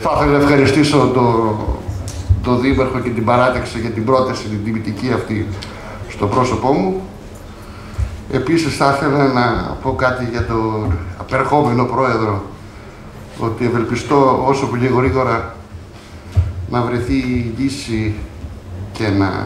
Θα ήθελα να ευχαριστήσω τον Δήμαρχο και την παράταξη για την πρόταση, την τιμητική αυτή στο πρόσωπό μου. Επίσης θα ήθελα να πω κάτι για τον απερχόμενο πρόεδρο, ότι ευελπιστώ όσο πιο γρήγορα να βρεθεί η λύση και να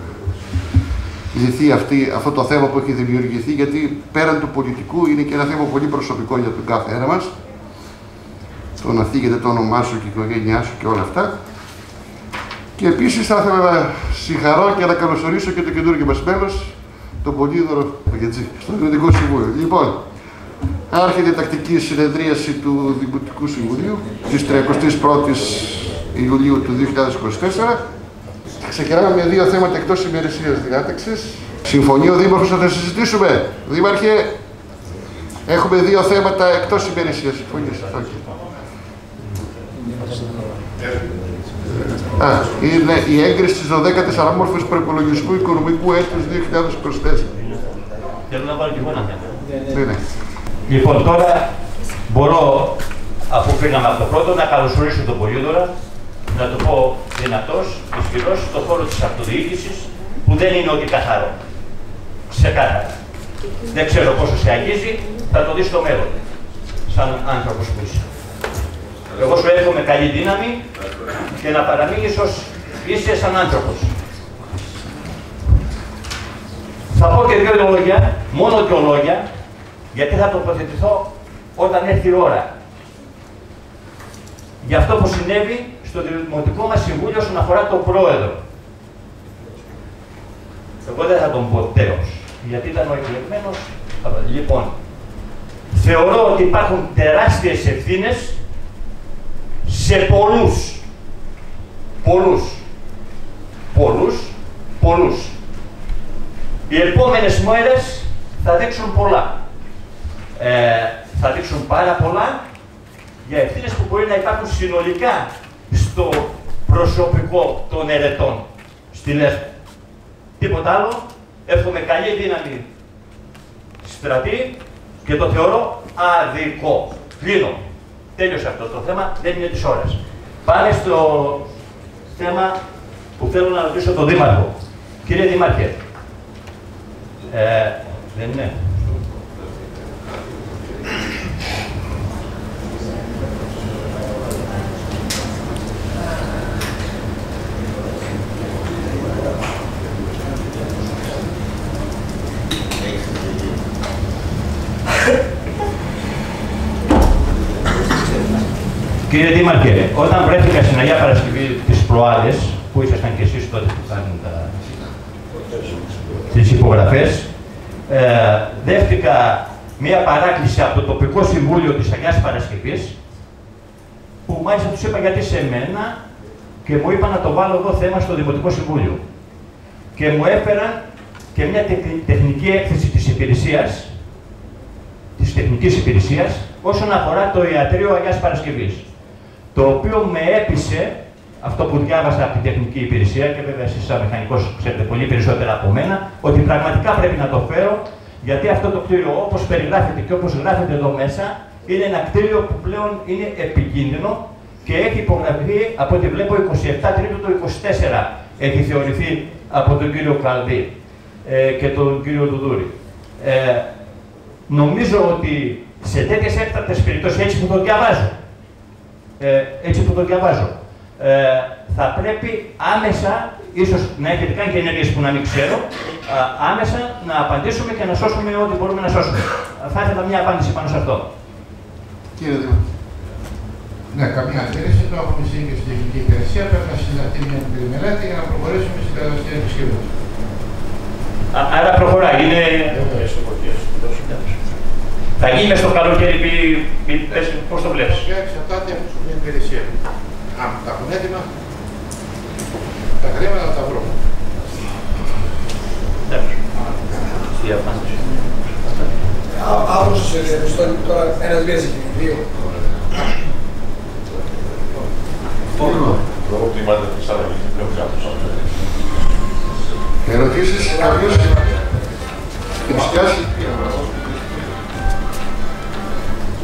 λυθεί αυτό το θέμα που έχει δημιουργηθεί, γιατί πέραν του πολιτικού είναι και ένα θέμα πολύ προσωπικό για τον κάθε ένα μας. Το να θίγεται το όνομά σου και η οικογένειά σου και όλα αυτά. Και επίσης θα ήθελα να συγχαρώ και να καλωσορίσω και το καινούργιο μας μέλος, τον Πολύδωρο Παγκετζή, στο Δημοτικό Συμβούλιο. Λοιπόν, άρχεται η τακτική συνεδρίαση του Δημοτικού Συμβουλίου της 31ης Ιουλίου του 2024. Ξεκινάμε με δύο θέματα εκτός ημερησίας διάταξης. Συμφωνεί ο Δήμαρχος να τα συζητήσουμε. Δήμαρχε, έχουμε δύο θέματα εκτός ημερησίας. Συμφωνείς? Είναι η έγκριση της 12ης αναμόρφωσης προϋπολογισμού οικονομικού έτους 2024. Θέλω να βάλω και εγώ ένα θέμα. Λοιπόν, τώρα μπορώ, αφού φύγαμε από το πρώτο, να καλωσορίσω τον Πολύδωρα, να το πω δυνατός, ισχυρός, στον χώρο της αυτοδιοίκησης, που δεν είναι ότι καθαρό. Ξεκάθαρα. Δεν ξέρω πόσο σε αγγίζει, θα το δεις στο μέλλον, σαν άνθρωπος που είσαι. Εγώ σου εύχομαι καλή δύναμη και να παραμείνεις ως είσαι σαν άνθρωπος. Θα πω και δύο λόγια, μόνο δύο λόγια, γιατί θα τοποθετηθώ όταν έρθει η ώρα. Για αυτό που συνέβη στο Δημοτικό μας Συμβούλιο όσον αφορά τον πρόεδρο. Εγώ δεν θα τον πω τέλος, γιατί ήταν ο εκλεγμένος. Λοιπόν, θεωρώ ότι υπάρχουν τεράστιες ευθύνες σε πολλούς. Οι επόμενες μέρες θα δείξουν πολλά. Θα δείξουν πάρα πολλά για ευθύνες που μπορεί να υπάρχουν συνολικά στο προσωπικό των ερετών στη Λέσβο. Τίποτα άλλο. Εύχομαι καλή δύναμη στρατή και το θεωρώ αδικό. Κλείνω. Τέλειωσε αυτό το θέμα, δεν είναι της ώρας. Πάμε στο θέμα που θέλω να ρωτήσω τον Δήμαρχο. Κύριε Δήμαρχε, δεν είναι. Κύριε Δήμαρχε, όταν βρέθηκα στην Αγία Παρασκευή τις προάλλες, που ήσασταν και εσείς τότε που κάνουν τις υπογραφές, δέχτηκα μία παράκληση από το τοπικό συμβούλιο της Αγίας Παρασκευής, που μάλιστα τους είπα γιατί σε μένα και μου είπα να το βάλω εδώ θέμα στο Δημοτικό Συμβούλιο. Και μου έφεραν και μια τεχνική έκθεση της υπηρεσίας, της τεχνικής υπηρεσίας, όσον αφορά το ιατρείο Αγίας Παρασκευής. Το οποίο με έπεισε, αυτό που διάβασα από την τεχνική υπηρεσία, και βέβαια εσείς σαν μηχανικός ξέρετε πολύ περισσότερα από μένα, ότι πραγματικά πρέπει να το φέρω, γιατί αυτό το κτίριο, όπως περιγράφεται και όπως γράφεται εδώ μέσα, είναι ένα κτίριο που πλέον είναι επικίνδυνο και έχει υπογραφεί, από ό,τι βλέπω, 27 Τρίτου του 24 έχει θεωρηθεί από τον κύριο Καλδί και τον κύριο Δουδούρη. Νομίζω ότι σε τέτοιες έκτακτες περιπτώσεις, έτσι που το διαβάζω, θα πρέπει άμεσα, ίσως να έχετε κάνει και ενέργειες που να μην ξέρω, άμεσα να απαντήσουμε και να σώσουμε ό,τι μπορούμε να σώσουμε. Θα ήθελα μια απάντηση πάνω σε αυτό. Κύριε Δήμαρχε. Ναι, καμία αντίρρηση, το έχουμε στείλει και στην τεχνική υπηρεσία. Πρέπει να συνταχθεί μια μικρή μελέτη για να προχωρήσουμε στην τελευταία επισκευή. Άρα προχωράει, είναι. Θα γίνει μες στο καλοκαίρι, πώς το βλέπεις? Εξαρτάται από την υπηρεσία. Αν τα έχουν έτοιμα, τα χρήματα θα τα βρούμε. Τι απάντηση? Άπρος σε διαπιστώ τώρα ένας μήνας έχει δύο. Λόγω κλιμάται τη Θεσσαλονίκη πλέον κάποιος άνθρωπος. Ερωτήσεις, κάποιος?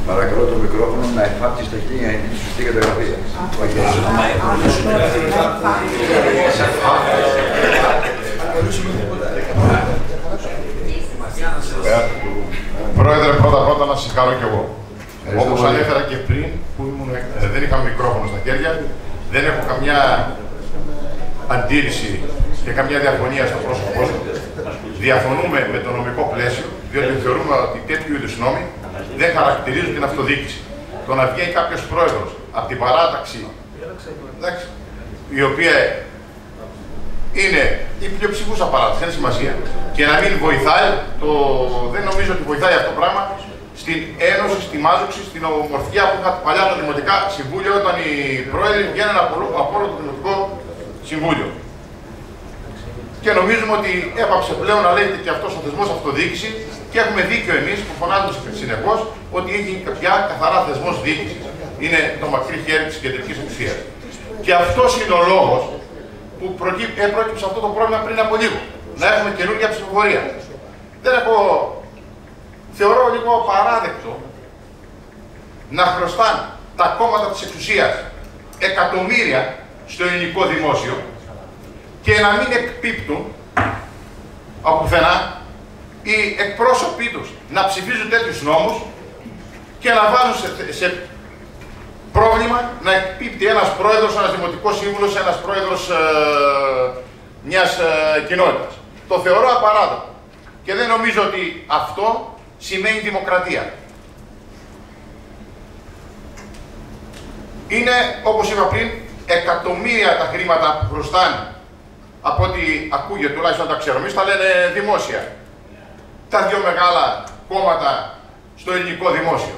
Παρακαλώ το μικρόφωνο να εφάπτει στα χέρια για τη σωστή καταγραφή. Πρόεδρε, πρώτα να συγχαρώ κι εγώ. Όπως ανέφερα και πριν, που δεν είχαμε μικρόφωνο στα χέρια, δεν έχω καμιά αντίρρηση και καμιά διαφωνία στο πρόσωπό σου. Διαφωνούμε με το νομικό πλαίσιο, διότι θεωρούμε ότι τέτοιου είδους νόμοι δεν χαρακτηρίζουν την αυτοδιοίκηση. Το να βγαίνει κάποιος πρόεδρος από την παράταξη, εντάξει, η οποία είναι η πλειοψηφούσα παράταξη, δεν έχει σημασία, και να μην βοηθάει, δεν νομίζω ότι βοηθάει αυτό το πράγμα στην ένωση, στη μάζοξη, στην ομορφιά που είχα παλιά το Δημοτικά Συμβούλιο, όταν οι πρόεδροι βγαίνουν από όλο το Δημοτικό Συμβούλιο. Και νομίζουμε ότι έπαψε πλέον να λέγεται και αυτός ο θεσμός αυτοδιοίκηση και έχουμε δίκιο εμείς που φωνάζουμε συνεχώς ότι έχει πια καθαρά θεσμός διοίκησης. Είναι το μακρύ χέρι της κεντρικής εξουσίας. Και αυτός είναι ο λόγος που πρόκειψε αυτό το πρόβλημα πριν από λίγο. Να έχουμε καινούργια ψηφοφορία. Θεωρώ λίγο απαράδεκτο να χρωστάνε τα κόμματα της εξουσίας εκατομμύρια στο ελληνικό δημόσιο και να μην εκπίπτουν από πουθενά οι εκπρόσωποι τους να ψηφίζουν τέτοιους νόμους και να βάλουν σε πρόβλημα να εκπίπτει ένας πρόεδρος, ένας δημοτικός σύμβουλος, ένας πρόεδρος μιας κοινότητας. Το θεωρώ απαράδεκτο και δεν νομίζω ότι αυτό σημαίνει δημοκρατία. Είναι, όπως είπα πριν, εκατομμύρια τα χρήματα που χρωστάνε, από ό,τι ακούγεται, τουλάχιστον τα ξέρω εμείς, τα λένε δημόσια. Τα δύο μεγάλα κόμματα στο ελληνικό δημόσιο.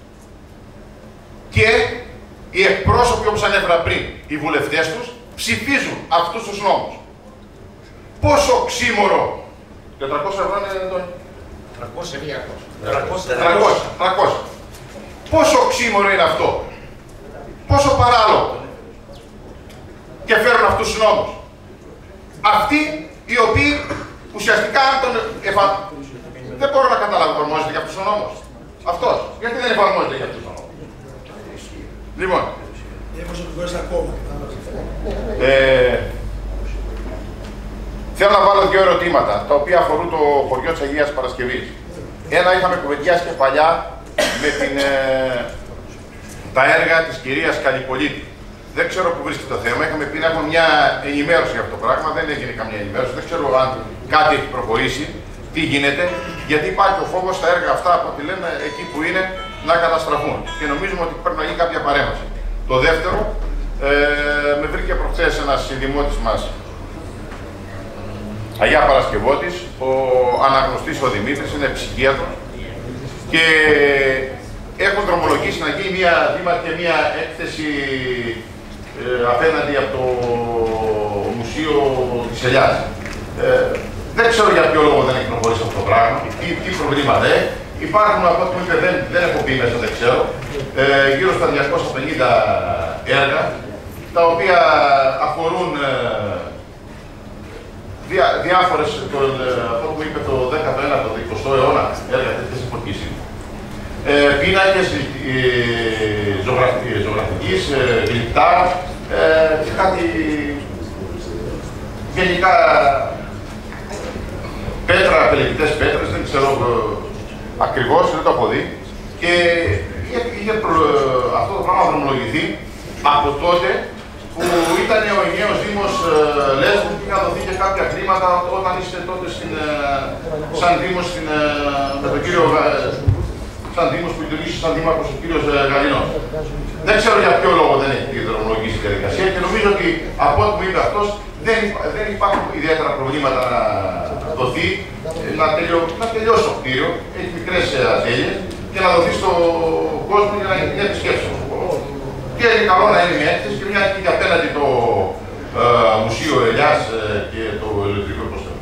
Και οι εκπρόσωποι, όπως ανέφερα πριν, οι βουλευτές τους, ψηφίζουν αυτούς τους νόμους. Πόσο οξύμορο, 400 ευρώ είναι το... 300. Πόσο οξύμορο είναι αυτό. Πόσο παράλογο. Και φέρουν αυτούς τους νόμους. Αυτοί οι οποίοι ουσιαστικά αν τον δεν μπορώ να καταλάβω εφαρμόζεται για αυτούς τους νόμους. Αυτός. Γιατί δεν εφαρμόζεται για αυτούς τους νόμους. Λοιπόν. Θέλω να βάλω δύο ερωτήματα, τα οποία αφορούν το χωριό της Αγίας Παρασκευής. Ένα είχαμε κουβεντιάσει και παλιά με τα έργα της κυρίας Καλυπολίτη. Δεν ξέρω πού βρίσκεται το θέμα. Είχαμε πει να έχουμε μια ενημέρωση για αυτό το πράγμα. Δεν έγινε καμία ενημέρωση. Δεν ξέρω αν κάτι έχει προχωρήσει, τι γίνεται. Γιατί υπάρχει ο φόβος τα έργα αυτά, από ό,τι λένε, εκεί που είναι, να καταστραφούν. Και νομίζουμε ότι πρέπει να γίνει κάποια παρέμβαση. Το δεύτερο, με βρήκε προχθές ένας συνδημότης μας, Αγία Παρασκευώτης, ο αναγνωστής ο Δημήτρης, είναι ψυχίατρος και έχουν δρομολογήσει να γίνει μια έκθεση απέναντι από το Μουσείο της Ελιάς. Δεν ξέρω για ποιο λόγο δεν έχει προχωρήσει αυτό το πράγμα, τι προβλήματα έχει. Υπάρχουν, από ό,τι μου είπε, δεν έχω πει μέσα, δεν ξέρω, γύρω στα 250 έργα, τα οποία αφορούν διάφορες, αυτό που είπε το 19ο, το 20ο αιώνα, έργα τέτοιες εποχής. Πίνακες ζωγραφικής, γλυπτά, και κάτι γενικά πέτρα, πελεκητές πέτρες, δεν ξέρω ακριβώς, δεν το έχω δει. Και είχε αυτό το πράγμα δρομολογηθεί από τότε που ήταν ο ενιαίος Δήμος Λέσβου και είχαν δοθεί και κάποια χρήματα όταν είστε τότε σαν Δήμος με τον κύριο σαν Δήμος που λειτουργήσε σαν Δήμαρχος ο κύριος Γαλινός. Δεν ξέρω για ποιο λόγο δεν έχει δρομολογήσει η διαδικασία και νομίζω ότι από ό,τι μου είπε αυτός δεν υπάρχουν ιδιαίτερα προβλήματα να δοθεί, να τελειώσει το κτίριο, έχει μικρές ατέλειες και να δοθεί στον κόσμο για να γίνει επισκέψη. Και είναι καλό να είναι μια έκθεση και μια και απέναντι το Μουσείο Ελιάς και το ηλεκτρικό υποστέλιο.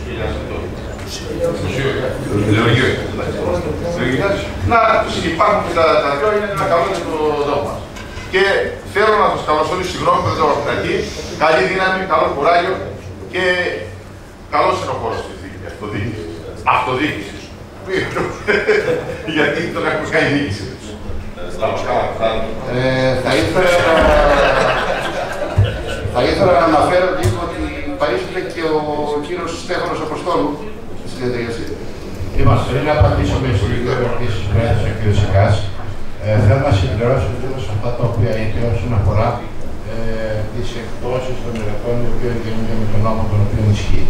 Να υπάρχουν και τα δυο, είναι ένα καλό για το δρόμο μας. Και θέλω να σας καλωσορίσω, συγγνώμη που δεν το έχω πει εκεί, καλή δύναμη, καλό κουράγιο και καλός είναι ο χώρος της αυτοδιοίκησης. Γιατί τον έχουμε κάνει διοίκηση. Θα ήθελα να αναφέρω λίγο ότι παρήσεται και ο κύριος Στέφανος Αποστόλου στη συνεδρίαση. Λοιπόν, πριν να απαντήσουμε στις δύο ερωτήσεις που έθεσε ο κ. Σικάς, θέλω να συμπληρώσω λίγο σε αυτά τα οποία είπε όσον αφορά τις εκπτώσεις των μελετών οι οποίοι γίνονται με τον νόμο τον οποίο ισχύει.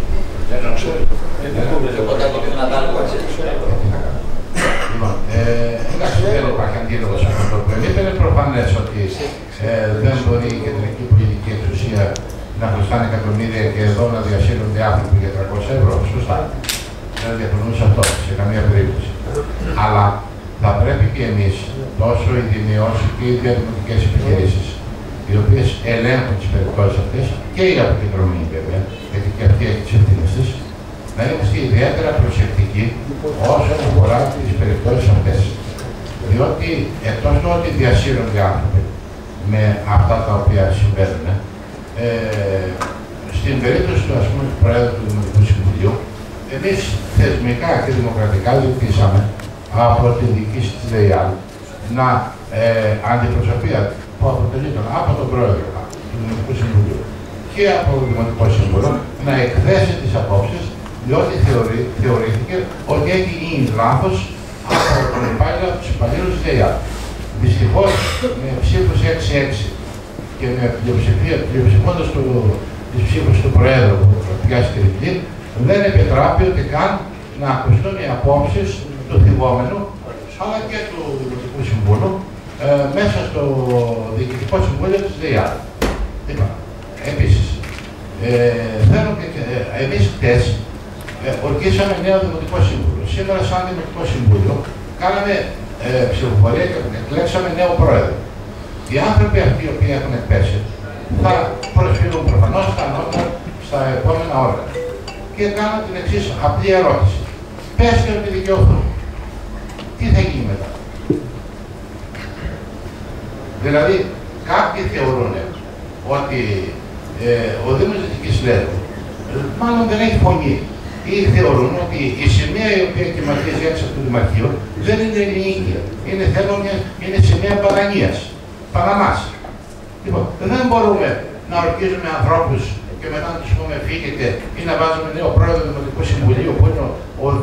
Λοιπόν, εντάξει, δεν υπάρχει αντίλογο σε αυτό το οποίο είπε. Είναι προφανές ότι δεν μπορεί η κεντρική πολιτική εξουσία να χρωστάνε εκατομμύρια και εδώ να διασύρονται άνθρωποι για 300 ευρώ. Σωστά. Δεν διαφωνούμε σε αυτό, σε καμία περίπτωση. Αλλά θα πρέπει και εμείς, τόσο οι δημιουργοί όσο και οι διαδημοτικές επιχειρήσεις, οι οποίες ελέγχουν τις περιπτώσεις αυτές, και η αποκεντρωμένη βέβαια, γιατί και αυτή έχει τις ευθύνες της, να είμαστε ιδιαίτερα προσεκτικοί όσον αφορά τις περιπτώσεις αυτές. Διότι εκτός του ότι διασύρονται άνθρωποι με αυτά τα οποία συμβαίνουν, στην περίπτωση του, του Προέδρου του Δημοτικού Συμβουλίου, εμείς θεσμικά και δημοκρατικά ζητήσαμε από την διοίκηση της ΔΕΙΑΛ να αντιπροσωπεία που αποτελείται από τον Πρόεδρο του Δημοτικού Συμβουλίου και από το Δημοτικό Σύμβουλο να εκθέσει τις απόψεις, διότι θεωρήθηκε ότι έχει γίνει λάθος από τον υπαλλήλους της ΔΕΙΑΛ. Δυστυχώς, με ψήφους 6-6 και με πλειοψηφώντας τις ψήφους του Προέδρου που πιάσει τη διπλή, δεν επιτράπει ούτε καν να ακουστούν οι απόψεις του θυγόμενου αλλά και του Δημοτικού Συμβούλου μέσα στο Διοικητικό Συμβούλιο της ΔΕΙΑΛ. Επίσης, εμείς χτες ορκίσαμε νέο Δημοτικό Σύμβουλο. Σήμερα, σαν Δημοτικό Συμβούλιο, κάναμε ψηφοφορία και εκλέξαμε νέο Πρόεδρο. Οι άνθρωποι αυτοί οι οποίοι έχουν εκπέσει θα προσφύγουν προφανώς στα επόμενα ώρα. Και κάνω την εξής απλή ερώτηση. Πέστε ότι δικαιωθούν. Τι θα γίνει μετά? Δηλαδή, κάποιοι θεωρούν ότι ο Δήμος Δυτικής Λέρου μάλλον δεν έχει φωνή. Ή θεωρούν ότι η σημαία η οποία κυματίζει έξω από το Δημαρχείο δεν είναι ελληνική. Είναι σημαία Παναγίας. Παναμάς. Λοιπόν, δεν μπορούμε να ορκίζουμε ανθρώπους και μετά να τους πούμε φύγετε ή να βάζουμε νέο πρόεδρο του Δημοτικού Συμβουλίου που είναι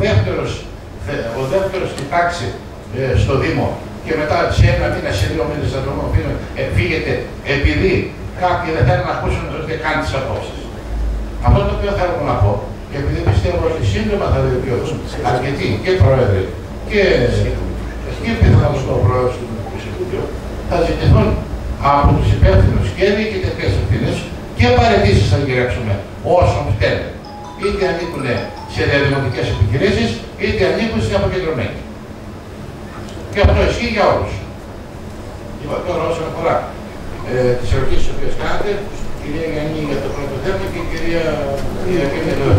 ο δεύτερος στη τάξη στο Δήμο και μετά σε ένα μήνα, σε 2 μήνες θα τον πούμε φύγετε επειδή κάποιοι δεν θέλουν να ακούσουν ούτε καν τις απόψεις. Αυτό το οποίο θέλω να πω, και επειδή πιστεύω ότι σύντομα θα διοικηθούν αρκετοί και πρόεδροι και πιθανώς ο πρόεδρος του Δημοτικού Συμβουλίου, θα ζητηθούν από τους υπεύθυνους και διοικητικές ευθύνες και παραιτήσεις θα γυρέψουμε όσων φταίνε. Είτε ανήκουν σε διαδημοτικές επιχειρήσεις, είτε ανήκουν στην αποκεντρωμένη. Και αυτό ισχύει για όλους. Είπα τώρα όσον αφορά τις ερωτήσεις τις οποίες κάνετε, η κυρία Γιάννη για το πρώτο θέμα και η κυρία Κίνη εδώ.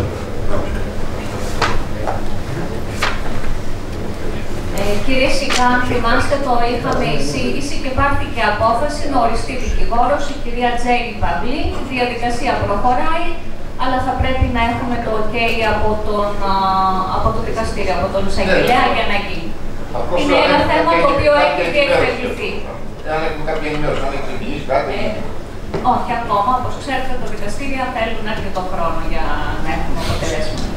Κύριε Σικά, θυμάστε το είχαμε εισήγηση και πάρθηκε απόφαση να οριστεί δικηγόρος η κυρία Τζέινι Παυλή. Η διαδικασία προχωράει, αλλά θα πρέπει να έχουμε το OK από το δικαστήριο, από τον εισαγγελέα για να γίνει. Είναι ένα θέμα το οποίο έχει διεκδικηθεί. Αν έχουμε κάποια ενημέρωση, αν έχει ξεκινήσει κάτι. Όχι ακόμα, όπως ξέρετε, το δικαστήριο θέλουν αρκετό χρόνο για να έχουμε αποτελέσματα.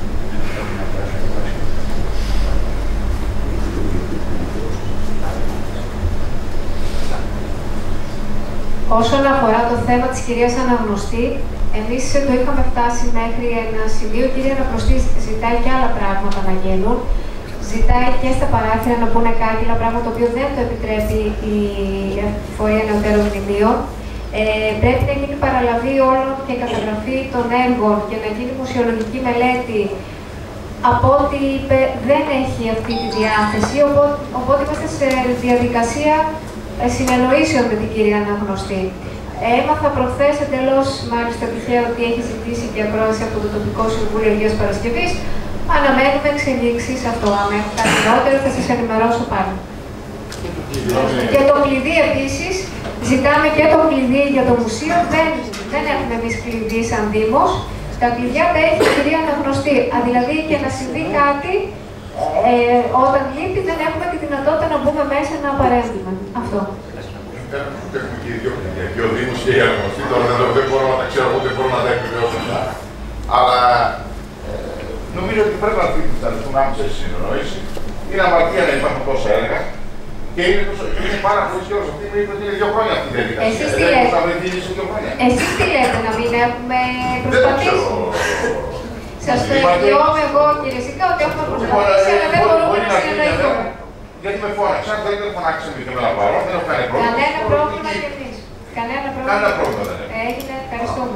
Όσον αφορά το θέμα της κυρίας Αναγνωστή, εμείς το είχαμε φτάσει μέχρι ένα σημείο. Η κυρία Αναγνωστή ζητάει και άλλα πράγματα να γίνουν. Ζητάει και στα παράθυρα να πούνε κάτι, ένα πράγμα το οποίο δεν το επιτρέπει η Εφορία Νεωτέρων Μνημείων. Πρέπει να γίνει παραλαβή όλων και καταγραφή των έργων και να γίνει μουσιολογική μελέτη. Από ό,τι είπε, δεν έχει αυτή τη διάθεση, οπότε είμαστε σε διαδικασία συνεννοήσεων με την κυρία Αναγνωστή. Έμαθα προχθές εντελώς μάλιστα τυχαία ότι έχει ζητήσει και ακρόαση από το Τοπικό Συμβούλιο Αγίας Παρασκευής. Αναμένουμε εξελίξεις αυτό. Αν έχω κάτι νεότερο θα σας ενημερώσω πάλι. Και το κλειδί επίσης, ζητάμε και το κλειδί για το μουσείο. Δεν έχουμε εμείς κλειδί σαν Δήμος. Τα κλειδιά τα έχει η κυρία Αναγνωστή. Δηλαδή και να συμβεί κάτι, Όταν λείπει, δεν έχουμε τη δυνατότητα να μπούμε μέσα να παρέμβουμε. Αυτό. Έχουμε και οι δύο παιδιά, και ο Δήμος και η Αρμοστή. Τώρα δεν μπορώ να τα ξέρω, ούτε μπορώ να τα επιβεβαιώσω αυτά. Αλλά νομίζω ότι πρέπει να φτιαχτούν άμεσα στη συνεννόηση. Είναι αμαρτία να υπάρχουν τόσα έργα. Και είναι πάρα πολύ ισχυρός. Αυτή μου είπε ότι είναι 2 χρόνια αυτή η διαδικασία. Εσείς τι λέτε, να μην έχουμε προσπαθήσει? Σας το εγγυώμαι εγώ, κύριε Σίκα, ότι έχουμε προσπαθήσει, αλλά δεν μπορούμε να συνεννοηθούμε. Γιατί με φώναξαν, δεν φωνάξαν και με να πάρω, δεν έχω κανένα πρόβλημα. Κανένα πρόβλημα και εμείς. Κανένα πρόβλημα δεν έχει. Έγινε, ευχαριστούμε.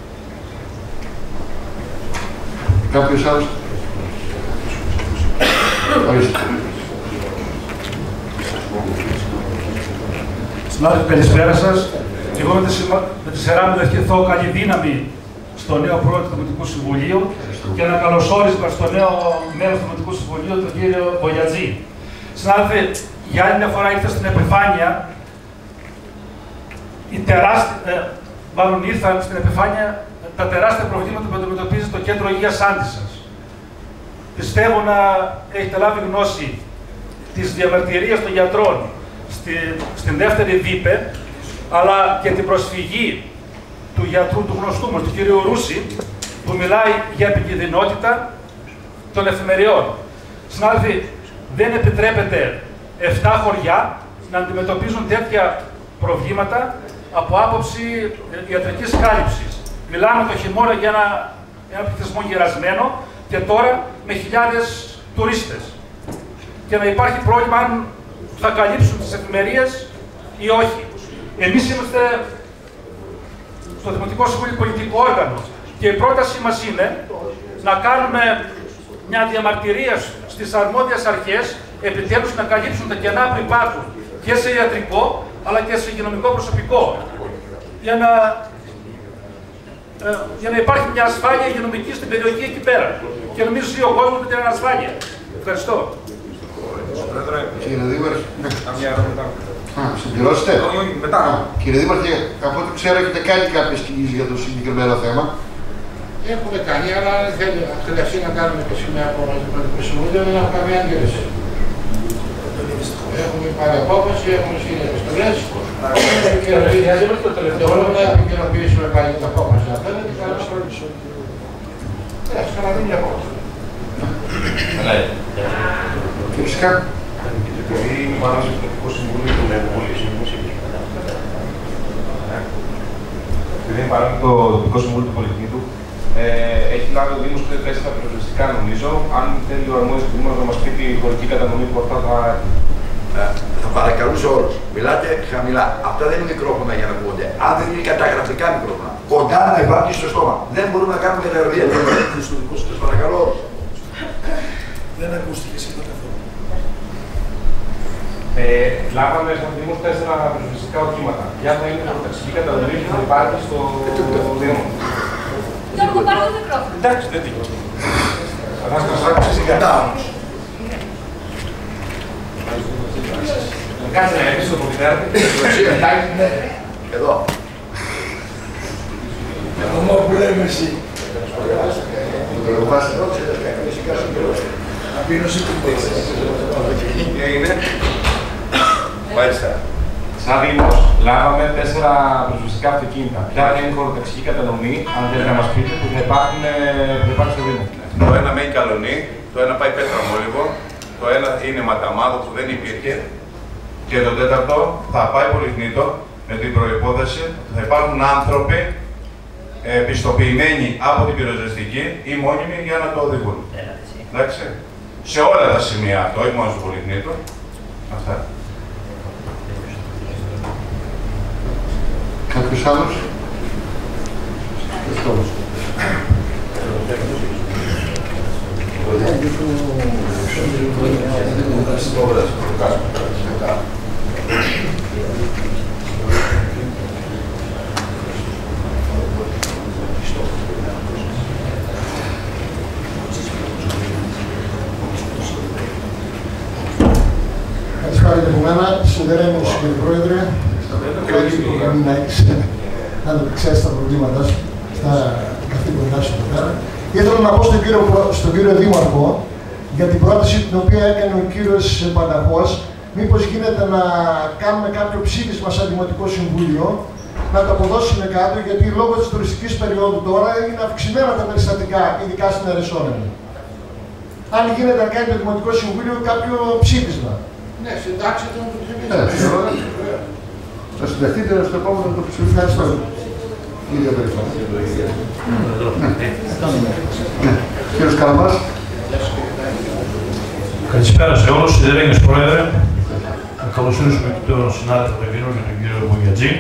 Κάποιος άλλος? Ορίστε. Συνάδελφοι, καλησπέρα σας. Και εγώ με τη σειρά μου να ευχηθώ καλή δύναμη στο νέο πρόεδρο του Δημοτικού Συμβουλίου και ένα καλωσόρισμα στο νέο μέλος του Δημοτικού Συμβουλίου, τον κύριο Μπογιατζή. Συνάδελφοι, για άλλη μια φορά ήρθα στην επιφάνεια, ήρθαν στην επιφάνεια τα τεράστια προβλήματα που αντιμετωπίζει το Κέντρο Υγείας Άντισσας. Πιστεύω να έχετε λάβει γνώση της διαμαρτυρίας των γιατρών στην δεύτερη ΔΥΠΕ, αλλά και την προσφυγή του γιατρού, του γνωστού μας, του κ. Ρούση, που μιλάει για επικινδυνότητα των εφημεριών. Συνάδελφοι, δεν επιτρέπεται 7 χωριά να αντιμετωπίζουν τέτοια προβλήματα από άποψη ιατρικής κάλυψης. Μιλάμε το χειμώνα για ένα πληθυσμό γερασμένο και τώρα με χιλιάδες τουρίστες. Και να υπάρχει πρόβλημα αν θα καλύψουν τις εφημερίες ή όχι. Εμείς είμαστε στο Δημοτικό Συμβούλιο πολιτικό όργανο και η πρότασή μας είναι να κάνουμε μια διαμαρτυρία στις αρμόδιες αρχές, επιτέλους να καλύψουν τα κενά που υπάρχουν και σε ιατρικό αλλά και σε υγειονομικό προσωπικό. Για να υπάρχει μια ασφάλεια υγειονομική στην περιοχή εκεί πέρα. Και νομίζω ζει ο κόσμος με την ανασφάλεια. Ευχαριστώ. Κύριε Δήμαρχε, συμπληρώσετε. Κύριε Δήμαρχε, από ό,τι ξέρω έχετε κάνει κάποιες κινήσεις για το συγκεκριμένο θέμα. Έχουμε κάνει, αλλά αν θέλει αυτή να κάνουμε και σήμερα από το Δημοτικό Συμβούλιο, δεν έχω καμία αντίρρηση. Έχουμε πάρει απόφαση, έχουμε στείλει επιστολές. Μπορούμε να επικαιροποιήσουμε πάλι την απόφαση. Αν θέλετε, ας ξαναδεί μια απόφαση. Φυσικά. Επειδή είναι πάνω στο Δημοτικό Συμβούλιο του Πολυτεχνείου. Επειδή είναι πάνω στο Δημοτικό Συμβούλιο του Πολυτεχνείου, έχει λάβει ο Δήμος 4 πυροσβεστικά νομίζω. Αν θέλει ο αρμόδιος του Δήμου να μας πει τη χωρική κατανομή που αυτά θα. Θα παρακαλούσε όλους. Μιλάτε χαμηλά. Αυτά δεν είναι μικρόφωνα για να ακούγονται. Αν δεν είναι καταγραφικά μικρόφωνα, κοντά να υπάρχει στο στόμα. Δεν μπορούμε να κάνουμε καταγραφή. Σας παρακαλώ. Δεν ακούστηκε σήμερα καθόλου. Λάβαμε στον Δήμο 4 πυροσβεστικά οχήματα. Ποια θα είναι η χωροταξική κατανομή που θα υπάρχει στο Δήμο. Γιώργο, πάρω το μικρόφωνο. Εντάξει, δεν τύχει. Θα σας άκουσε σιγά. Κάτσε να έπεισε το πολιτέρτη. Εδώ. Ακόμα που λέμε εσύ. Απίνωση του τέξης. Τι έγινε. Μάλιστα. Σαν Δήμος, λάβαμε 4 πυροσβεστικά αυτοκίνητα. Ποια είναι η χωροταξική κατανομή, αν θέλετε να μας πείτε, που θα υπάρχει στο Δήμο. Το ένα μένει Καλονή, το ένα πάει Πέτρα Μόλιβο, το ένα είναι Ματαμάδο που δεν υπήρχε και το τέταρτο θα πάει Πολυτεχνείο με την προϋπόθεση ότι θα υπάρχουν άνθρωποι πιστοποιημένοι από την πυροσβεστική ή μόνιμοι για να το οδηγούν. Εντάξει. Σε όλα τα σημεία αυτό, όχι μόνο στο Πολυτεχνείο. Αυτά. Κάποιος άλλος? Καλησπέρα και από μένα, σιδερένος κύριε Πρόεδρε. Να ξέρεις τα προβλήματά σου, στα καθήκοντά σου εδώ πέρα. Ήθελα να πω στον κύριο Δήμαρχο για την πρόταση την οποία έκανε ο κύριος Πανταχός. Μήπως γίνεται να κάνουμε κάποιο ψήφισμα σαν Δημοτικό Συμβούλιο, να το αποδώσουμε κάτω, γιατί λόγω της τουριστικής περίοδου τώρα είναι αυξημένα τα περιστατικά, ειδικά στην Ερεσόνεμη. Αν γίνεται να κάνει το Δημοτικό Συμβούλιο κάποιο ψήφισμα. Ναι, συντάξτε το ψήφισμα. Θα συνταχτείτε στο επόμενο το ψηφίσμα. Κύριε Περίφα. Κύριος Καραμάς. Καλησπέρα σε όλους, Σιδερένιος Πρόεδρε. Να καλωσορίσουμε και τον συνάδελφο Ευήνο και τον κύριο Μπογιατζή.